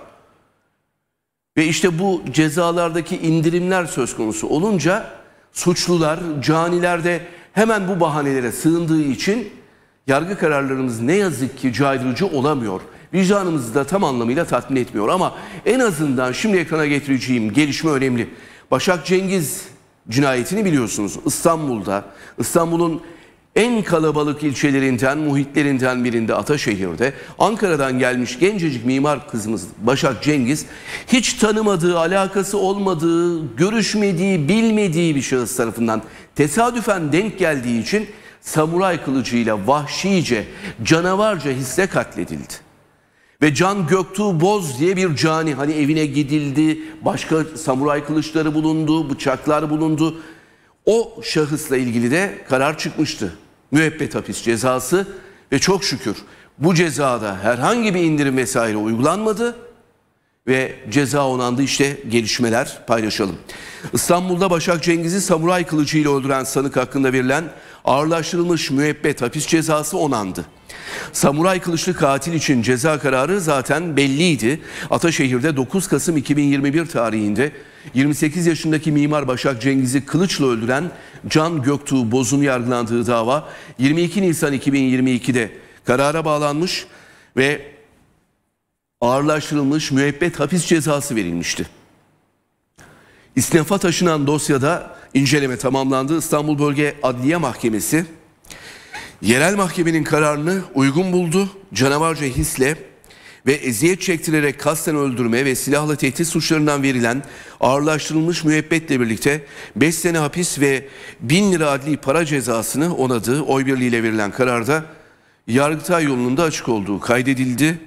Ve işte bu cezalardaki indirimler söz konusu olunca suçlular, caniler de hemen bu bahanelere sığındığı için yargı kararlarımız ne yazık ki caydırıcı olamıyor. Vicdanımızı da tam anlamıyla tatmin etmiyor ama en azından şimdi ekrana getireceğim gelişme önemli. Başak Cengiz cinayetini biliyorsunuz. İstanbul'un en kalabalık ilçelerinden, muhitlerinden birinde Ataşehir'de Ankara'dan gelmiş gencecik mimar kızımız Başak Cengiz hiç tanımadığı, alakası olmadığı, görüşmediği, bilmediği bir şahıs tarafından tesadüfen denk geldiği için samuray kılıcıyla vahşice, canavarca hisle katledildi. Ve Can Göktuğ Boz diye bir cani, hani evine gidildi, başka samuray kılıçları bulundu, bıçaklar bulundu. O şahısla ilgili de karar çıkmıştı. Müebbet hapis cezası ve çok şükür bu cezada herhangi bir indirim vesaire uygulanmadı ve ceza onandı. İşte gelişmeler paylaşalım. İstanbul'da Başak Cengiz'i samuray kılıcıyla öldüren sanık hakkında verilen ağırlaştırılmış müebbet hapis cezası onandı. Samuray kılıçlı katil için ceza kararı zaten belliydi. Ataşehir'de 9 Kasım 2021 tarihinde 28 yaşındaki mimar Başak Cengiz'i kılıçla öldüren Can Göktuğ Boz'un yargılandığı dava 22 Nisan 2022'de karara bağlanmış ve ağırlaştırılmış müebbet hapis cezası verilmişti. İstinaf'a taşınan dosyada inceleme tamamlandı. İstanbul Bölge Adliye Mahkemesi yerel mahkemenin kararını uygun buldu. Canavarca hisle ve eziyet çektirerek kasten öldürme ve silahla tehdit suçlarından verilen ağırlaştırılmış müebbetle birlikte 5 sene hapis ve 1000 lira adli para cezasını onadı. Oy birliğiyle verilen kararda Yargıtay yolunun da açık olduğu kaydedildi.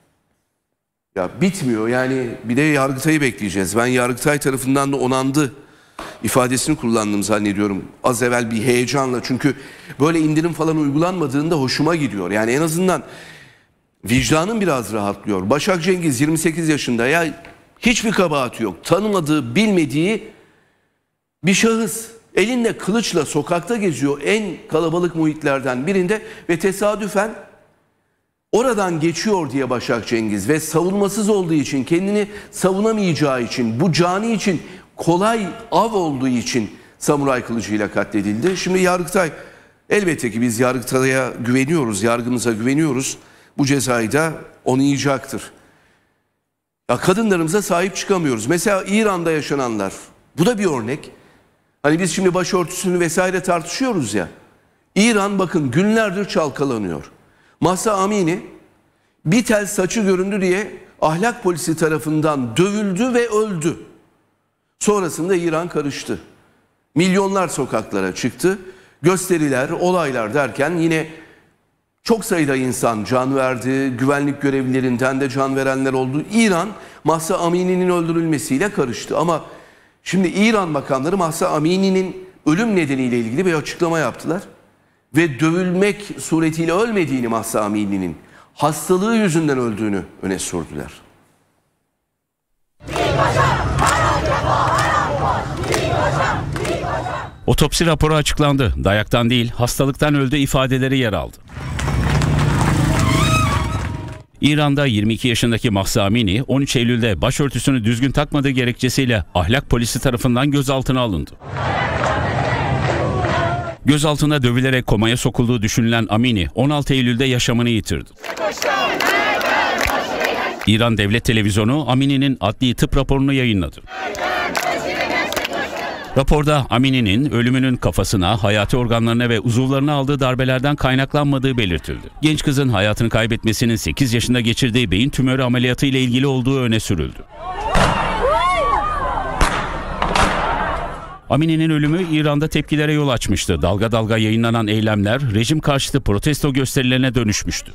Ya bitmiyor yani, bir de Yargıtay'ı bekleyeceğiz. Ben Yargıtay tarafından da onandı ifadesini kullandım zannediyorum az evvel bir heyecanla, çünkü böyle indirim falan uygulanmadığında hoşuma gidiyor. Yani en azından vicdanım biraz rahatlıyor. Başak Cengiz 28 yaşında, ya hiçbir kabahati yok, tanımadığı, bilmediği bir şahıs. elinde kılıçla sokakta geziyor en kalabalık muhitlerden birinde ve tesadüfen oradan geçiyor diye Başak Cengiz ve savunmasız olduğu için, kendini savunamayacağı için, bu cani için kolay av olduğu için samuray kılıcıyla katledildi. Şimdi Yargıtay, elbette ki biz Yargıtay'a güveniyoruz, yargımıza güveniyoruz. Bu cezayı da onayacaktır. Ya kadınlarımıza sahip çıkamıyoruz. Mesela İran'da yaşananlar, bu da bir örnek. Hani biz şimdi başörtüsünü vesaire tartışıyoruz ya. İran bakın günlerdir çalkalanıyor. Mahsa Amini bir tel saçı göründü diye ahlak polisi tarafından dövüldü ve öldü. Sonrasında İran karıştı. Milyonlar sokaklara çıktı. Gösteriler, olaylar derken yine çok sayıda insan can verdi. Güvenlik görevlilerinden de can verenler oldu. İran Mahsa Amini'nin öldürülmesiyle karıştı. Ama şimdi İran bakanları Mahsa Amini'nin ölüm nedeniyle ilgili bir açıklama yaptılar. Ve dövülmek suretiyle ölmediğini, Mahsa Amini'nin hastalığı yüzünden öldüğünü öne sürdüler. Otopsi raporu açıklandı. Dayaktan değil, hastalıktan öldü ifadeleri yer aldı. İran'da 22 yaşındaki Mahsa Amini 13 Eylül'de başörtüsünü düzgün takmadığı gerekçesiyle ahlak polisi tarafından gözaltına alındı. Gözaltına dövülerek komaya sokulduğu düşünülen Amini 16 Eylül'de yaşamını yitirdi. İran Devlet Televizyonu Amini'nin adli tıp raporunu yayınladı. Raporda Amini'nin ölümünün kafasına, hayati organlarına ve uzuvlarına aldığı darbelerden kaynaklanmadığı belirtildi. Genç kızın hayatını kaybetmesinin 8 yaşında geçirdiği beyin tümörü ameliyatı ile ilgili olduğu öne sürüldü. Amini'nin ölümü İran'da tepkilere yol açmıştı. Dalga dalga yayınlanan eylemler rejim karşıtı protesto gösterilerine dönüşmüştü.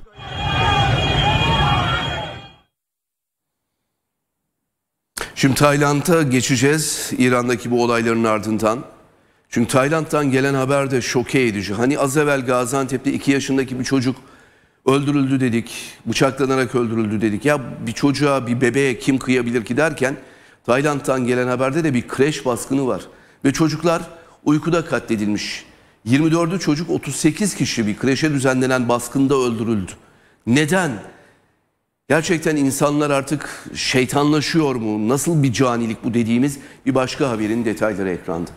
Şimdi Tayland'a geçeceğiz İran'daki bu olayların ardından. Çünkü Tayland'dan gelen haber de şoke edici. Hani az evvel Gaziantep'te 2 yaşındaki bir çocuk öldürüldü dedik, bıçaklanarak öldürüldü dedik. Ya bir çocuğa, bir bebeğe kim kıyabilir ki derken Tayland'dan gelen haberde de bir kreş baskını var. Ve çocuklar uykuda katledilmiş. 24'ü çocuk, 38 kişi bir kreşe düzenlenen baskında öldürüldü. Neden? Gerçekten insanlar artık şeytanlaşıyor mu? Nasıl bir canilik bu dediğimiz bir başka haberin detayları ekranda.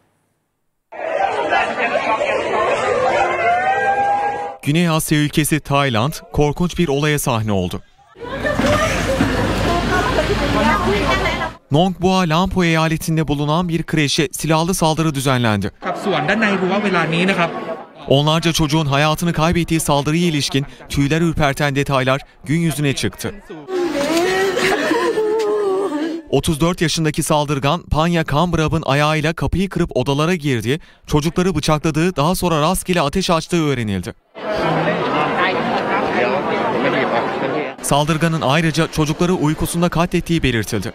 Güney Asya ülkesi Tayland korkunç bir olaya sahne oldu. Nong Bua Lampo eyaletinde bulunan bir kreşe silahlı saldırı düzenlendi. Onlarca çocuğun hayatını kaybettiği saldırıya ilişkin tüyler ürperten detaylar gün yüzüne çıktı. 34 yaşındaki saldırgan Panya Kambrab'ın ayağıyla kapıyı kırıp odalara girdi, çocukları bıçakladığı, daha sonra rastgele ateş açtığı öğrenildi. Saldırganın ayrıca çocukları uykusunda katlettiği belirtildi.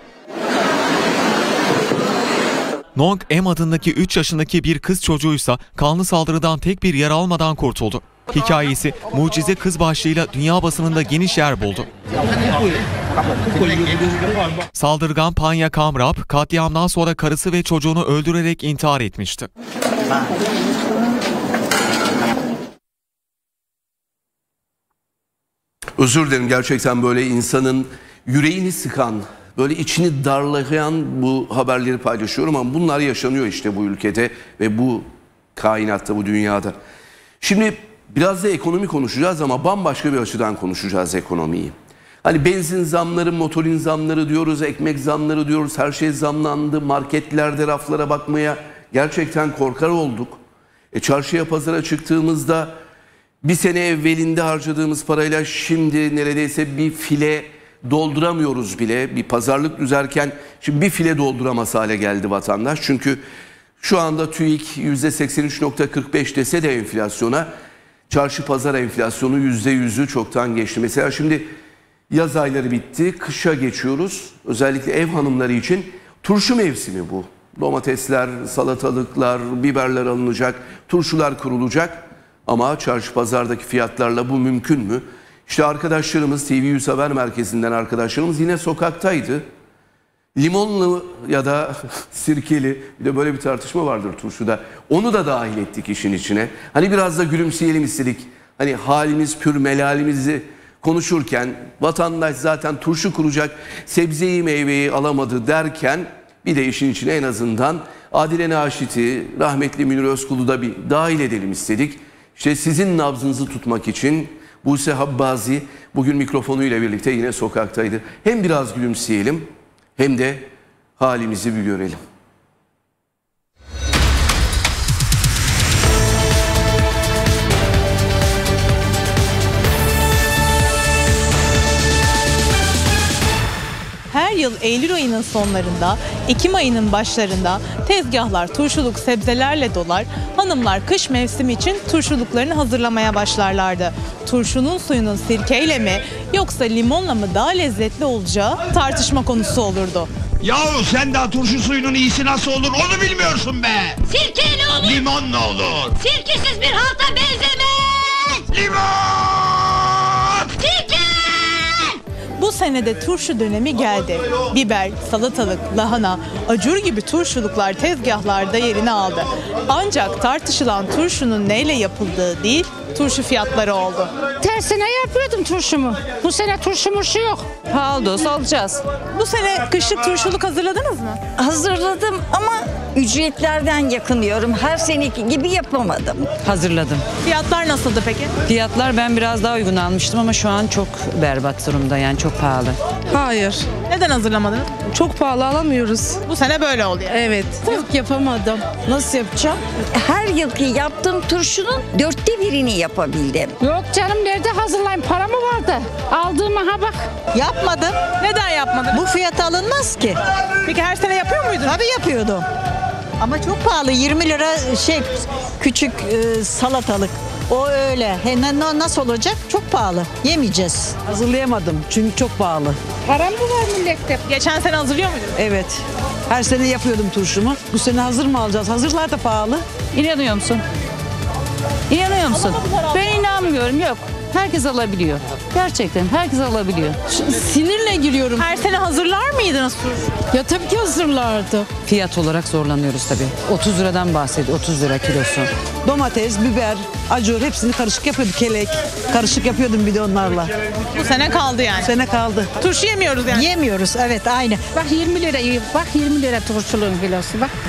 Nong M adındaki 3 yaşındaki bir kız çocuğuysa kanlı saldırıdan tek bir yara almadan kurtuldu. Hikayesi mucize kız başlığıyla dünya basınında geniş yer buldu. Saldırgan Panya Kamrab katliamdan sonra karısı ve çocuğunu öldürerek intihar etmişti. Özür dilerim, gerçekten böyle insanın yüreğini sıkan, böyle içini darlayan bu haberleri paylaşıyorum ama bunlar yaşanıyor işte bu ülkede ve bu kainatta, bu dünyada. Şimdi biraz da ekonomi konuşacağız ama bambaşka bir açıdan konuşacağız ekonomiyi. Hani benzin zamları, motorin zamları diyoruz, ekmek zamları diyoruz, her şey zamlandı. Marketlerde raflara bakmaya gerçekten korkar olduk. Çarşıya, pazara çıktığımızda bir sene evvelinde harcadığımız parayla şimdi neredeyse bir file dolduramıyoruz bile. Bir pazarlık düzerken şimdi bir file dolduramaz hale geldi vatandaş. Çünkü şu anda TÜİK %83.45 dese de enflasyona, çarşı pazar enflasyonu %100'ü çoktan geçti. Mesela şimdi yaz ayları bitti, kışa geçiyoruz. Özellikle ev hanımları için turşu mevsimi bu. Domatesler, salatalıklar, biberler alınacak, turşular kurulacak. Ama çarşı pazardaki fiyatlarla bu mümkün mü? İşte arkadaşlarımız, TV100 Haber Merkezi'nden arkadaşlarımız yine sokaktaydı. Limonlu ya da sirkeli, bir de böyle bir tartışma vardır turşuda. Onu da dahil ettik işin içine. Hani biraz da gülümseyelim istedik. Hani halimiz pür melalimizi konuşurken vatandaş zaten turşu kuracak, sebzeyi meyveyi alamadı derken bir de işin içine en azından Adile Naşit'i, rahmetli Münir Özkul'u da bir dahil edelim istedik. İşte sizin nabzınızı tutmak için Buse Habbazi bugün mikrofonuyla birlikte yine sokaktaydı. Hem biraz gülümseyelim hem de halimizi bir görelim. Her yıl Eylül ayının sonlarında, Ekim ayının başlarında tezgahlar turşuluk sebzelerle dolar, hanımlar kış mevsimi için turşuluklarını hazırlamaya başlarlardı. Turşunun suyunun sirkeyle mi yoksa limonla mı daha lezzetli olacağı tartışma konusu olurdu. Yahu sen daha turşu suyunun iyisi nasıl olur onu bilmiyorsun be! Sirkeyle olur! Limonla olur! Sirkesiz bir halta benzemez! Limon! Sirke! Bu senede turşu dönemi geldi. Biber, salatalık, lahana, acur gibi turşuluklar tezgahlarda yerini aldı. Ancak tartışılan turşunun neyle yapıldığı değil, turşu fiyatları oldu. Tersine yapıyordum turşumu. Bu sene turşumurşu yok. Pahalı olsa alacağız. Bu sene kışlık turşuluk hazırladınız mı? Hazırladım ama ücretlerden yakınıyorum. Her seneki gibi yapamadım. Hazırladım. Fiyatlar nasıldı peki? Fiyatlar ben biraz daha uygun almıştım ama şu an çok berbat durumda, yani çok pahalı. Hayır. Neden hazırlamadınız? Çok pahalı alamıyoruz. Bu sene böyle oluyor. Evet. Yok yapamadım. Nasıl yapacağım? Her yılki yaptığım turşunun 1/4'ini yapabildim. Yok canım, nerede hazırlayayım? Para mı vardı? Aldığıma ha bak. Yapmadım. Neden yapmadın? Bu fiyata alınmaz ki. Peki her sene yapıyor muydun? Tabii yapıyordum. Ama çok pahalı. 20 lira küçük salatalık. O öyle. Nasıl olacak? Çok pahalı. Yemeyeceğiz. Hazırlayamadım çünkü çok pahalı. Param mı var millette? Geçen sene hazırlıyor muydun? Evet. Her sene yapıyordum turşumu. Bu sene hazır mı alacağız? Hazırlar da pahalı. İnanıyor musun? İnanıyor musun? Ben inanmıyorum, yok. Herkes alabiliyor. Gerçekten herkes alabiliyor. Sinirle giriyorum. Her sene hazırlar mıydınız turşu? Ya tabii ki hazırlardı. Fiyat olarak zorlanıyoruz tabii. 30 liradan bahsediyor, 30 lira kilosu. Domates, biber, acur hepsini karışık yapıyordum. Kelek. Karışık yapıyordum bir de onlarla. Bu sene kaldı yani. Bu sene kaldı. Turşu yemiyoruz yani. Yemiyoruz, evet, aynı. Bak 20 lira, bak 20 lira turşuluğun kilosu bak.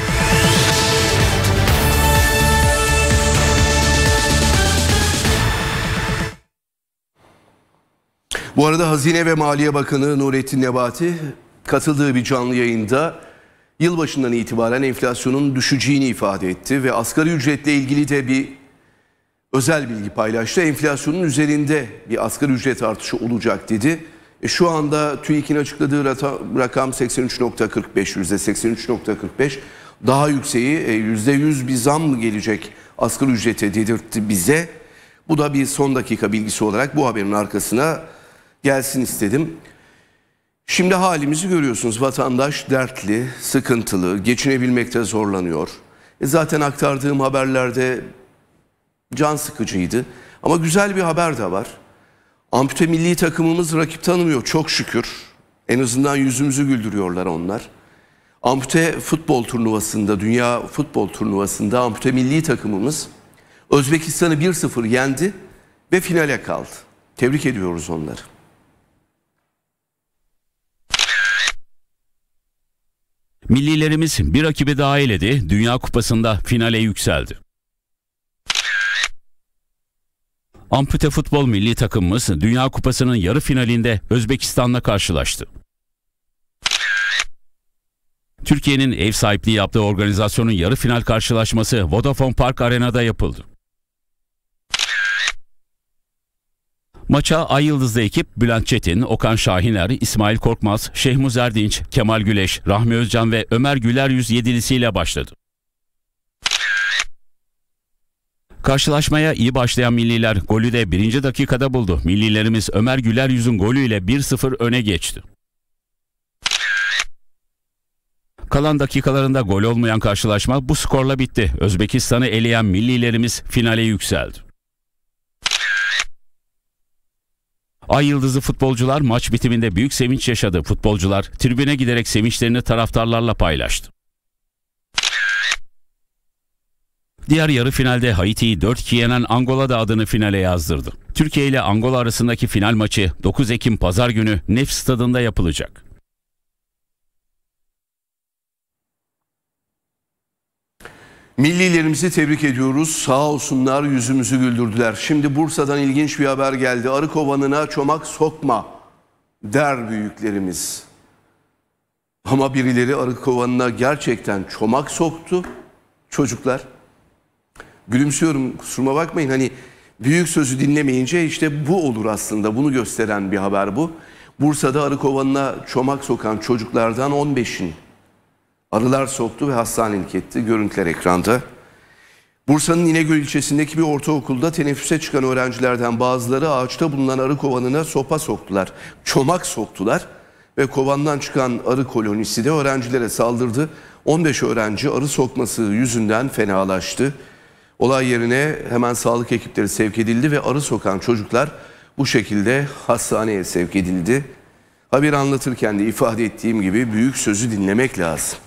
Bu arada Hazine ve Maliye Bakanı Nurettin Nebati katıldığı bir canlı yayında yılbaşından itibaren enflasyonun düşeceğini ifade etti ve asgari ücretle ilgili de bir özel bilgi paylaştı. Enflasyonun üzerinde bir asgari ücret artışı olacak dedi. Şu anda TÜİK'in açıkladığı rakam 83.45, %83.45. Daha yükseği %100 bir zam mı gelecek asgari ücrete dedirtti bize. Bu da bir son dakika bilgisi olarak bu haberin arkasına gelsin istedim. Şimdi halimizi görüyorsunuz. Vatandaş dertli, sıkıntılı, geçinebilmekte zorlanıyor. Zaten aktardığım haberlerde can sıkıcıydı. Ama güzel bir haber de var. Ampute milli takımımız rakip tanımıyor çok şükür. En azından yüzümüzü güldürüyorlar onlar. Ampute futbol turnuvasında, dünya futbol turnuvasında ampute milli takımımız Özbekistan'ı 1-0 yendi ve finale kaldı. Tebrik ediyoruz onları. Millilerimiz bir rakibi daha eledi, Dünya Kupası'nda finale yükseldi. Ampute futbol milli takımımız Dünya Kupası'nın yarı finalinde Özbekistan'la karşılaştı. Türkiye'nin ev sahipliği yaptığı organizasyonun yarı final karşılaşması Vodafone Park Arena'da yapıldı. Maça Ay Yıldızlı ekip Bülent Çetin, Okan Şahiner, İsmail Korkmaz, Şehmuz Erdinç, Kemal Güleş, Rahmi Özcan ve Ömer Güler Yüz yedilisiyle başladı. Karşılaşmaya iyi başlayan milliler golü de 1. dakikada buldu. Millilerimiz Ömer Güler Yüz'ün golüyle 1-0 öne geçti. Kalan dakikalarında gol olmayan karşılaşma bu skorla bitti. Özbekistan'ı eleyen millilerimiz finale yükseldi. Ay yıldızı futbolcular maç bitiminde büyük sevinç yaşadı. Futbolcular tribüne giderek sevinçlerini taraftarlarla paylaştı. Diğer yarı finalde Haiti'yi 4-2 yenen Angola da adını finale yazdırdı. Türkiye ile Angola arasındaki final maçı 9 Ekim Pazar günü Nef Stadı'nda yapılacak. Millilerimizi tebrik ediyoruz. Sağ olsunlar, yüzümüzü güldürdüler. Şimdi Bursa'dan ilginç bir haber geldi. Arı kovanına çomak sokma der büyüklerimiz. Ama birileri arı kovanına gerçekten çomak soktu. Çocuklar. Gülümsüyorum, kusuruma bakmayın. Hani büyük sözü dinlemeyince işte bu olur aslında. Bunu gösteren bir haber bu. Bursa'da arı kovanına çomak sokan çocuklardan 15'in arılar soktu ve hastanelik etti. Görüntüler ekranda. Bursa'nın İnegöl ilçesindeki bir ortaokulda teneffüse çıkan öğrencilerden bazıları ağaçta bulunan arı kovanına sopa soktular. Çomak soktular ve kovandan çıkan arı kolonisi de öğrencilere saldırdı. 15 öğrenci arı sokması yüzünden fenalaştı. Olay yerine hemen sağlık ekipleri sevk edildi ve arı sokan çocuklar bu şekilde hastaneye sevk edildi. Haberi anlatırken de ifade ettiğim gibi büyük sözü dinlemek lazım.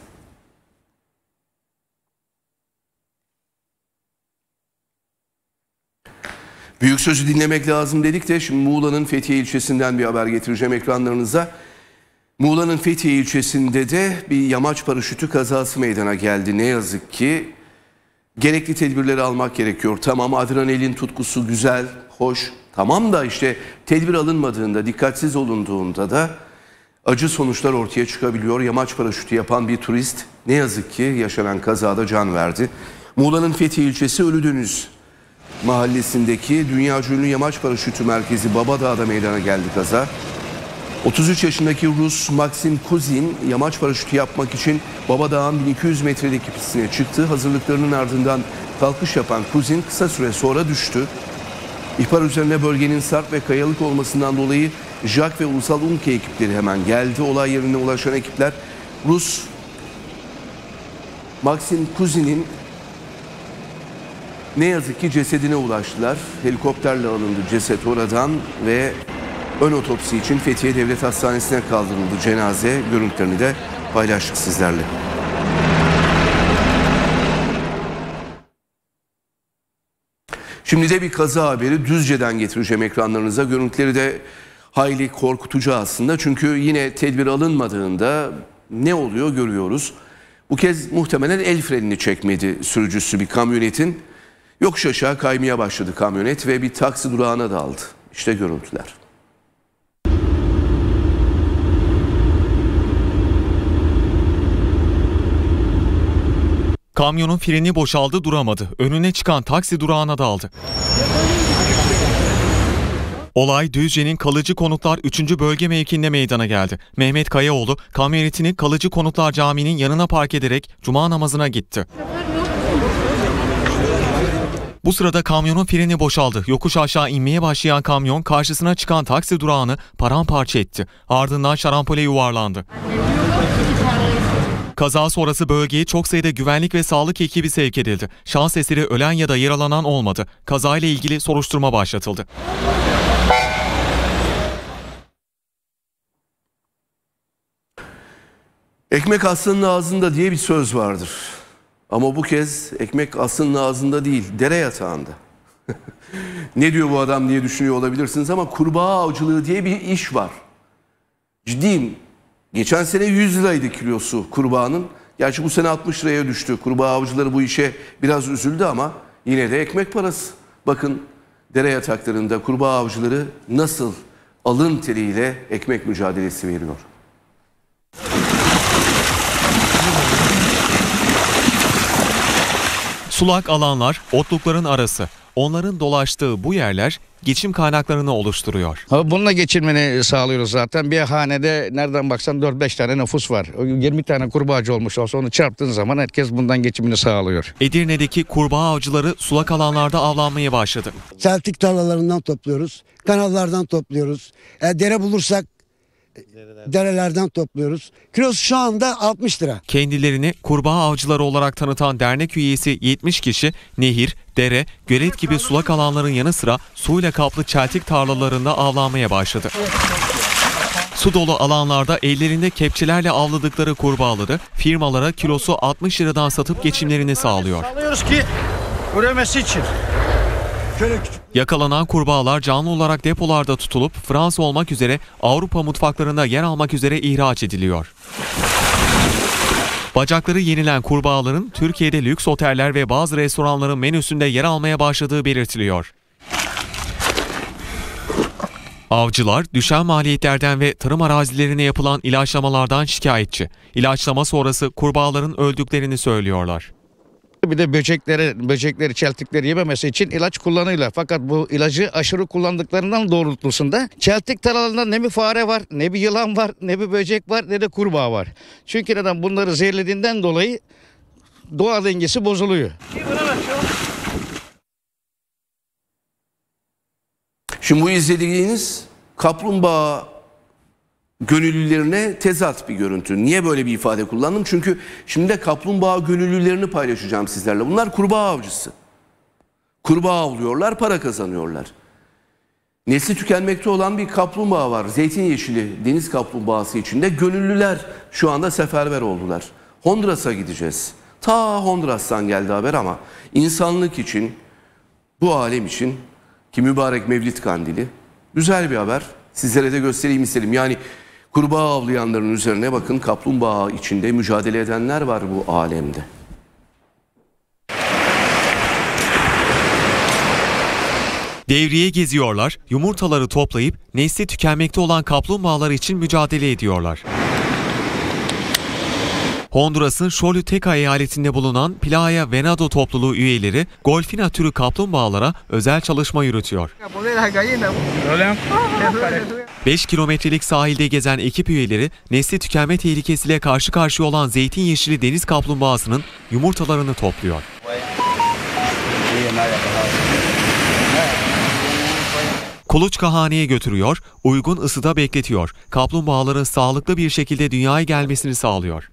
Büyük sözü dinlemek lazım dedik de şimdi Muğla'nın Fethiye ilçesinden bir haber getireceğim ekranlarınıza. Muğla'nın Fethiye ilçesinde de bir yamaç paraşütü kazası meydana geldi. Ne yazık ki gerekli tedbirleri almak gerekiyor. Tamam, adrenalin tutkusu güzel, hoş. Tamam da işte tedbir alınmadığında, dikkatsiz olunduğunda da acı sonuçlar ortaya çıkabiliyor. Yamaç paraşütü yapan bir turist ne yazık ki yaşanan kazada can verdi. Muğla'nın Fethiye ilçesi Ölüdeniz mahallesindeki dünyaca ünlü yamaç paraşütü merkezi Babadağ'da meydana geldi kaza. 33 yaşındaki Rus Maxim Kuzin yamaç paraşütü yapmak için Babadağ'ın 1200 metrelik pistine çıktı. Hazırlıklarının ardından kalkış yapan Kuzin kısa süre sonra düştü. İhbar üzerine bölgenin sarp ve kayalık olmasından dolayı JAK ve Ulusal UNKE ekipleri hemen geldi. Olay yerine ulaşan ekipler Rus Maxim Kuzin'in ne yazık ki cesedine ulaştılar. Helikopterle alındı ceset oradan ve ön otopsi için Fethiye Devlet Hastanesi'ne kaldırıldı cenaze. Görüntülerini de paylaştık sizlerle. Şimdi de bir kaza haberi Düzce'den getireceğim ekranlarınıza. Görüntüleri de hayli korkutucu aslında. Çünkü yine tedbir alınmadığında ne oluyor görüyoruz. Bu kez muhtemelen el frenini çekmedi sürücüsü bir kamyonetin. Yokuş aşağı kaymaya başladı kamyonet ve bir taksi durağına daldı. İşte görüntüler. Kamyonun freni boşaldı, duramadı. Önüne çıkan taksi durağına daldı. Olay Düzce'nin Kalıcı Konutlar 3. Bölge mevkiinde meydana geldi. Mehmet Kayaoğlu kamyonetini Kalıcı Konutlar Camii'nin yanına park ederek cuma namazına gitti. Bu sırada kamyonun freni boşaldı. Yokuş aşağı inmeye başlayan kamyon karşısına çıkan taksi durağını paramparça etti. Ardından şarampole yuvarlandı. Kaza sonrası bölgeye çok sayıda güvenlik ve sağlık ekibi sevk edildi. Şans eseri ölen ya da yaralanan olmadı. Kazayla ilgili soruşturma başlatıldı. Ekmek aslanın ağzında diye bir söz vardır. Ama bu kez ekmek aslanın ağzında değil, dere yatağında. Ne diyor bu adam diye düşünüyor olabilirsiniz ama kurbağa avcılığı diye bir iş var. Ciddiyim. Geçen sene 100 liraydı kilosu kurbağanın. Gerçi bu sene 60 liraya düştü. Kurbağa avcıları bu işe biraz üzüldü ama yine de ekmek parası. Bakın dere yataklarında kurbağa avcıları nasıl alın teriyle ekmek mücadelesi veriyor. Sulak alanlar, otlukların arası. Onların dolaştığı bu yerler geçim kaynaklarını oluşturuyor. Bununla geçirmeni sağlıyoruz zaten. Bir hanede nereden baksan 4-5 tane nüfus var. 20 tane kurbağacı olmuş olsa onu çarptığın zaman herkes bundan geçimini sağlıyor. Edirne'deki kurbağa avcıları sulak alanlarda avlanmaya başladı. Seltik tarlalarından topluyoruz, kanallardan topluyoruz. Dere bulursak derelerden topluyoruz. Kilosu şu anda 60 lira. Kendilerini kurbağa avcıları olarak tanıtan dernek üyesi 70 kişi nehir, dere, gölet gibi sulak alanların yanı sıra suyla kaplı çeltik tarlalarında avlanmaya başladı. Su dolu alanlarda ellerinde kepçelerle avladıkları kurbağaları firmalara kilosu 60 liradan satıp geçimlerini sağlıyor. Alıyoruz ki üremesi için. Yakalanan kurbağalar canlı olarak depolarda tutulup Fransa olmak üzere Avrupa mutfaklarında yer almak üzere ihraç ediliyor. Bacakları yenilen kurbağaların Türkiye'de lüks oteller ve bazı restoranların menüsünde yer almaya başladığı belirtiliyor. Avcılar düşen maliyetlerden ve tarım arazilerine yapılan ilaçlamalardan şikayetçi. İlaçlama sonrası kurbağaların öldüklerini söylüyorlar. Bir de böcekleri, çeltikleri yememesi için ilaç kullanıyorlar. Fakat bu ilacı aşırı kullandıklarından doğrultusunda çeltik tarlalarında ne bir fare var, ne bir yılan var, ne bir böcek var, ne de kurbağa var. Çünkü neden bunları zehirlediğinden dolayı doğa dengesi bozuluyor. Şimdi bu izlediğiniz kaplumbağa gönüllülerine tezat bir görüntü. Niye böyle bir ifade kullandım? Çünkü şimdi de kaplumbağa gönüllülerini paylaşacağım sizlerle. Bunlar kurbağa avcısı. Kurbağa avlıyorlar, para kazanıyorlar. Nesli tükenmekte olan bir kaplumbağa var. Zeytin yeşili deniz kaplumbağası içinde gönüllüler şu anda seferber oldular. Honduras'a gideceğiz. Ta Honduras'tan geldi haber ama insanlık için, bu alem için ki mübarek Mevlid Kandili güzel bir haber. Sizlere de göstereyim istedim. Yani kurbağa avlayanların üzerine bakın, kaplumbağa içinde mücadele edenler var bu alemde. Devriye geziyorlar, yumurtaları toplayıp nesli tükenmekte olan kaplumbağalar için mücadele ediyorlar. Honduras'ın Xoloteka eyaletinde bulunan Playa Venado topluluğu üyeleri Golfina türü kaplumbağalara özel çalışma yürütüyor. 5 kilometrelik sahilde gezen ekip üyeleri nesli tükenme tehlikesiyle karşı karşıya olan zeytin yeşili deniz kaplumbağasının yumurtalarını topluyor. Kuluçkahaneye götürüyor, uygun ısıda bekletiyor. Kaplumbağaların sağlıklı bir şekilde dünyaya gelmesini sağlıyor.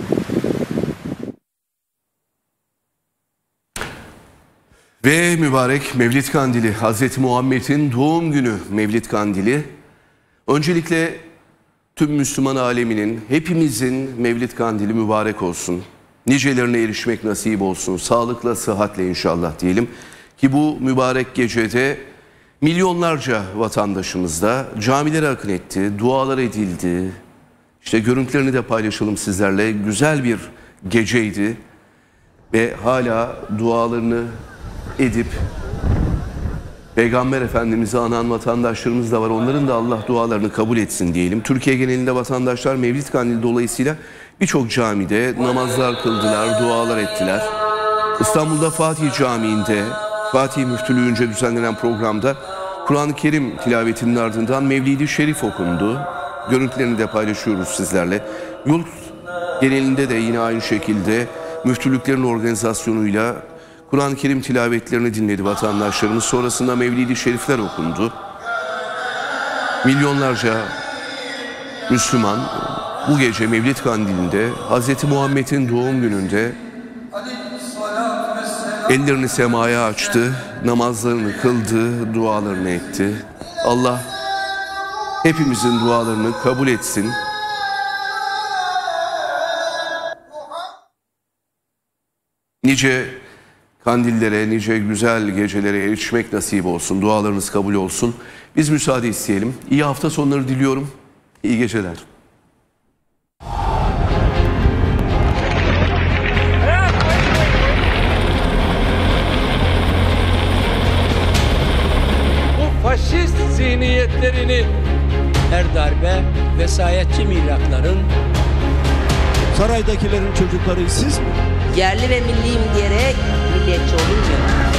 Ve mübarek Mevlid Kandili, Hazreti Muhammed'in doğum günü Mevlid Kandili. Öncelikle tüm Müslüman aleminin, hepimizin Mevlid Kandili mübarek olsun. Nicelerine erişmek nasip olsun. Sağlıkla, sıhhatle inşallah diyelim. Ki bu mübarek gecede milyonlarca vatandaşımız da camilere akın etti, dualar edildi. İşte görüntülerini de paylaşalım sizlerle. Güzel bir geceydi ve hala dualarını edip Peygamber Efendimiz'i anan vatandaşlarımız da var. Onların da Allah dualarını kabul etsin diyelim. Türkiye genelinde vatandaşlar Mevlid Kandili dolayısıyla birçok camide namazlar kıldılar, dualar ettiler. İstanbul'da Fatih Camii'nde, Fatih Müftülüğü'nce düzenlenen programda Kur'an-ı Kerim tilavetinin ardından Mevlid-i Şerif okundu. Görüntülerini de paylaşıyoruz sizlerle. Yurt genelinde de yine aynı şekilde müftülüklerin organizasyonuyla Kur'an-ı Kerim tilavetlerini dinledi vatandaşlarımız. Sonrasında Mevlid-i Şerifler okundu. Milyonlarca Müslüman bu gece Mevlid Kandili'nde, Hz. Muhammed'in doğum gününde ellerini semaya açtı, namazlarını kıldı, dualarını etti. Allah hepimizin dualarını kabul etsin. Nice kandillere, nice güzel gecelere erişmek nasip olsun. Dualarınız kabul olsun. Biz müsaade isteyelim. İyi hafta sonları diliyorum. İyi geceler. Bu faşist zihniyetlerini, her darbe vesayetçi milatların, saraydakilerin çocukları siz mi? Yerli ve milliyim diyerek milliyetçi olunmuyor.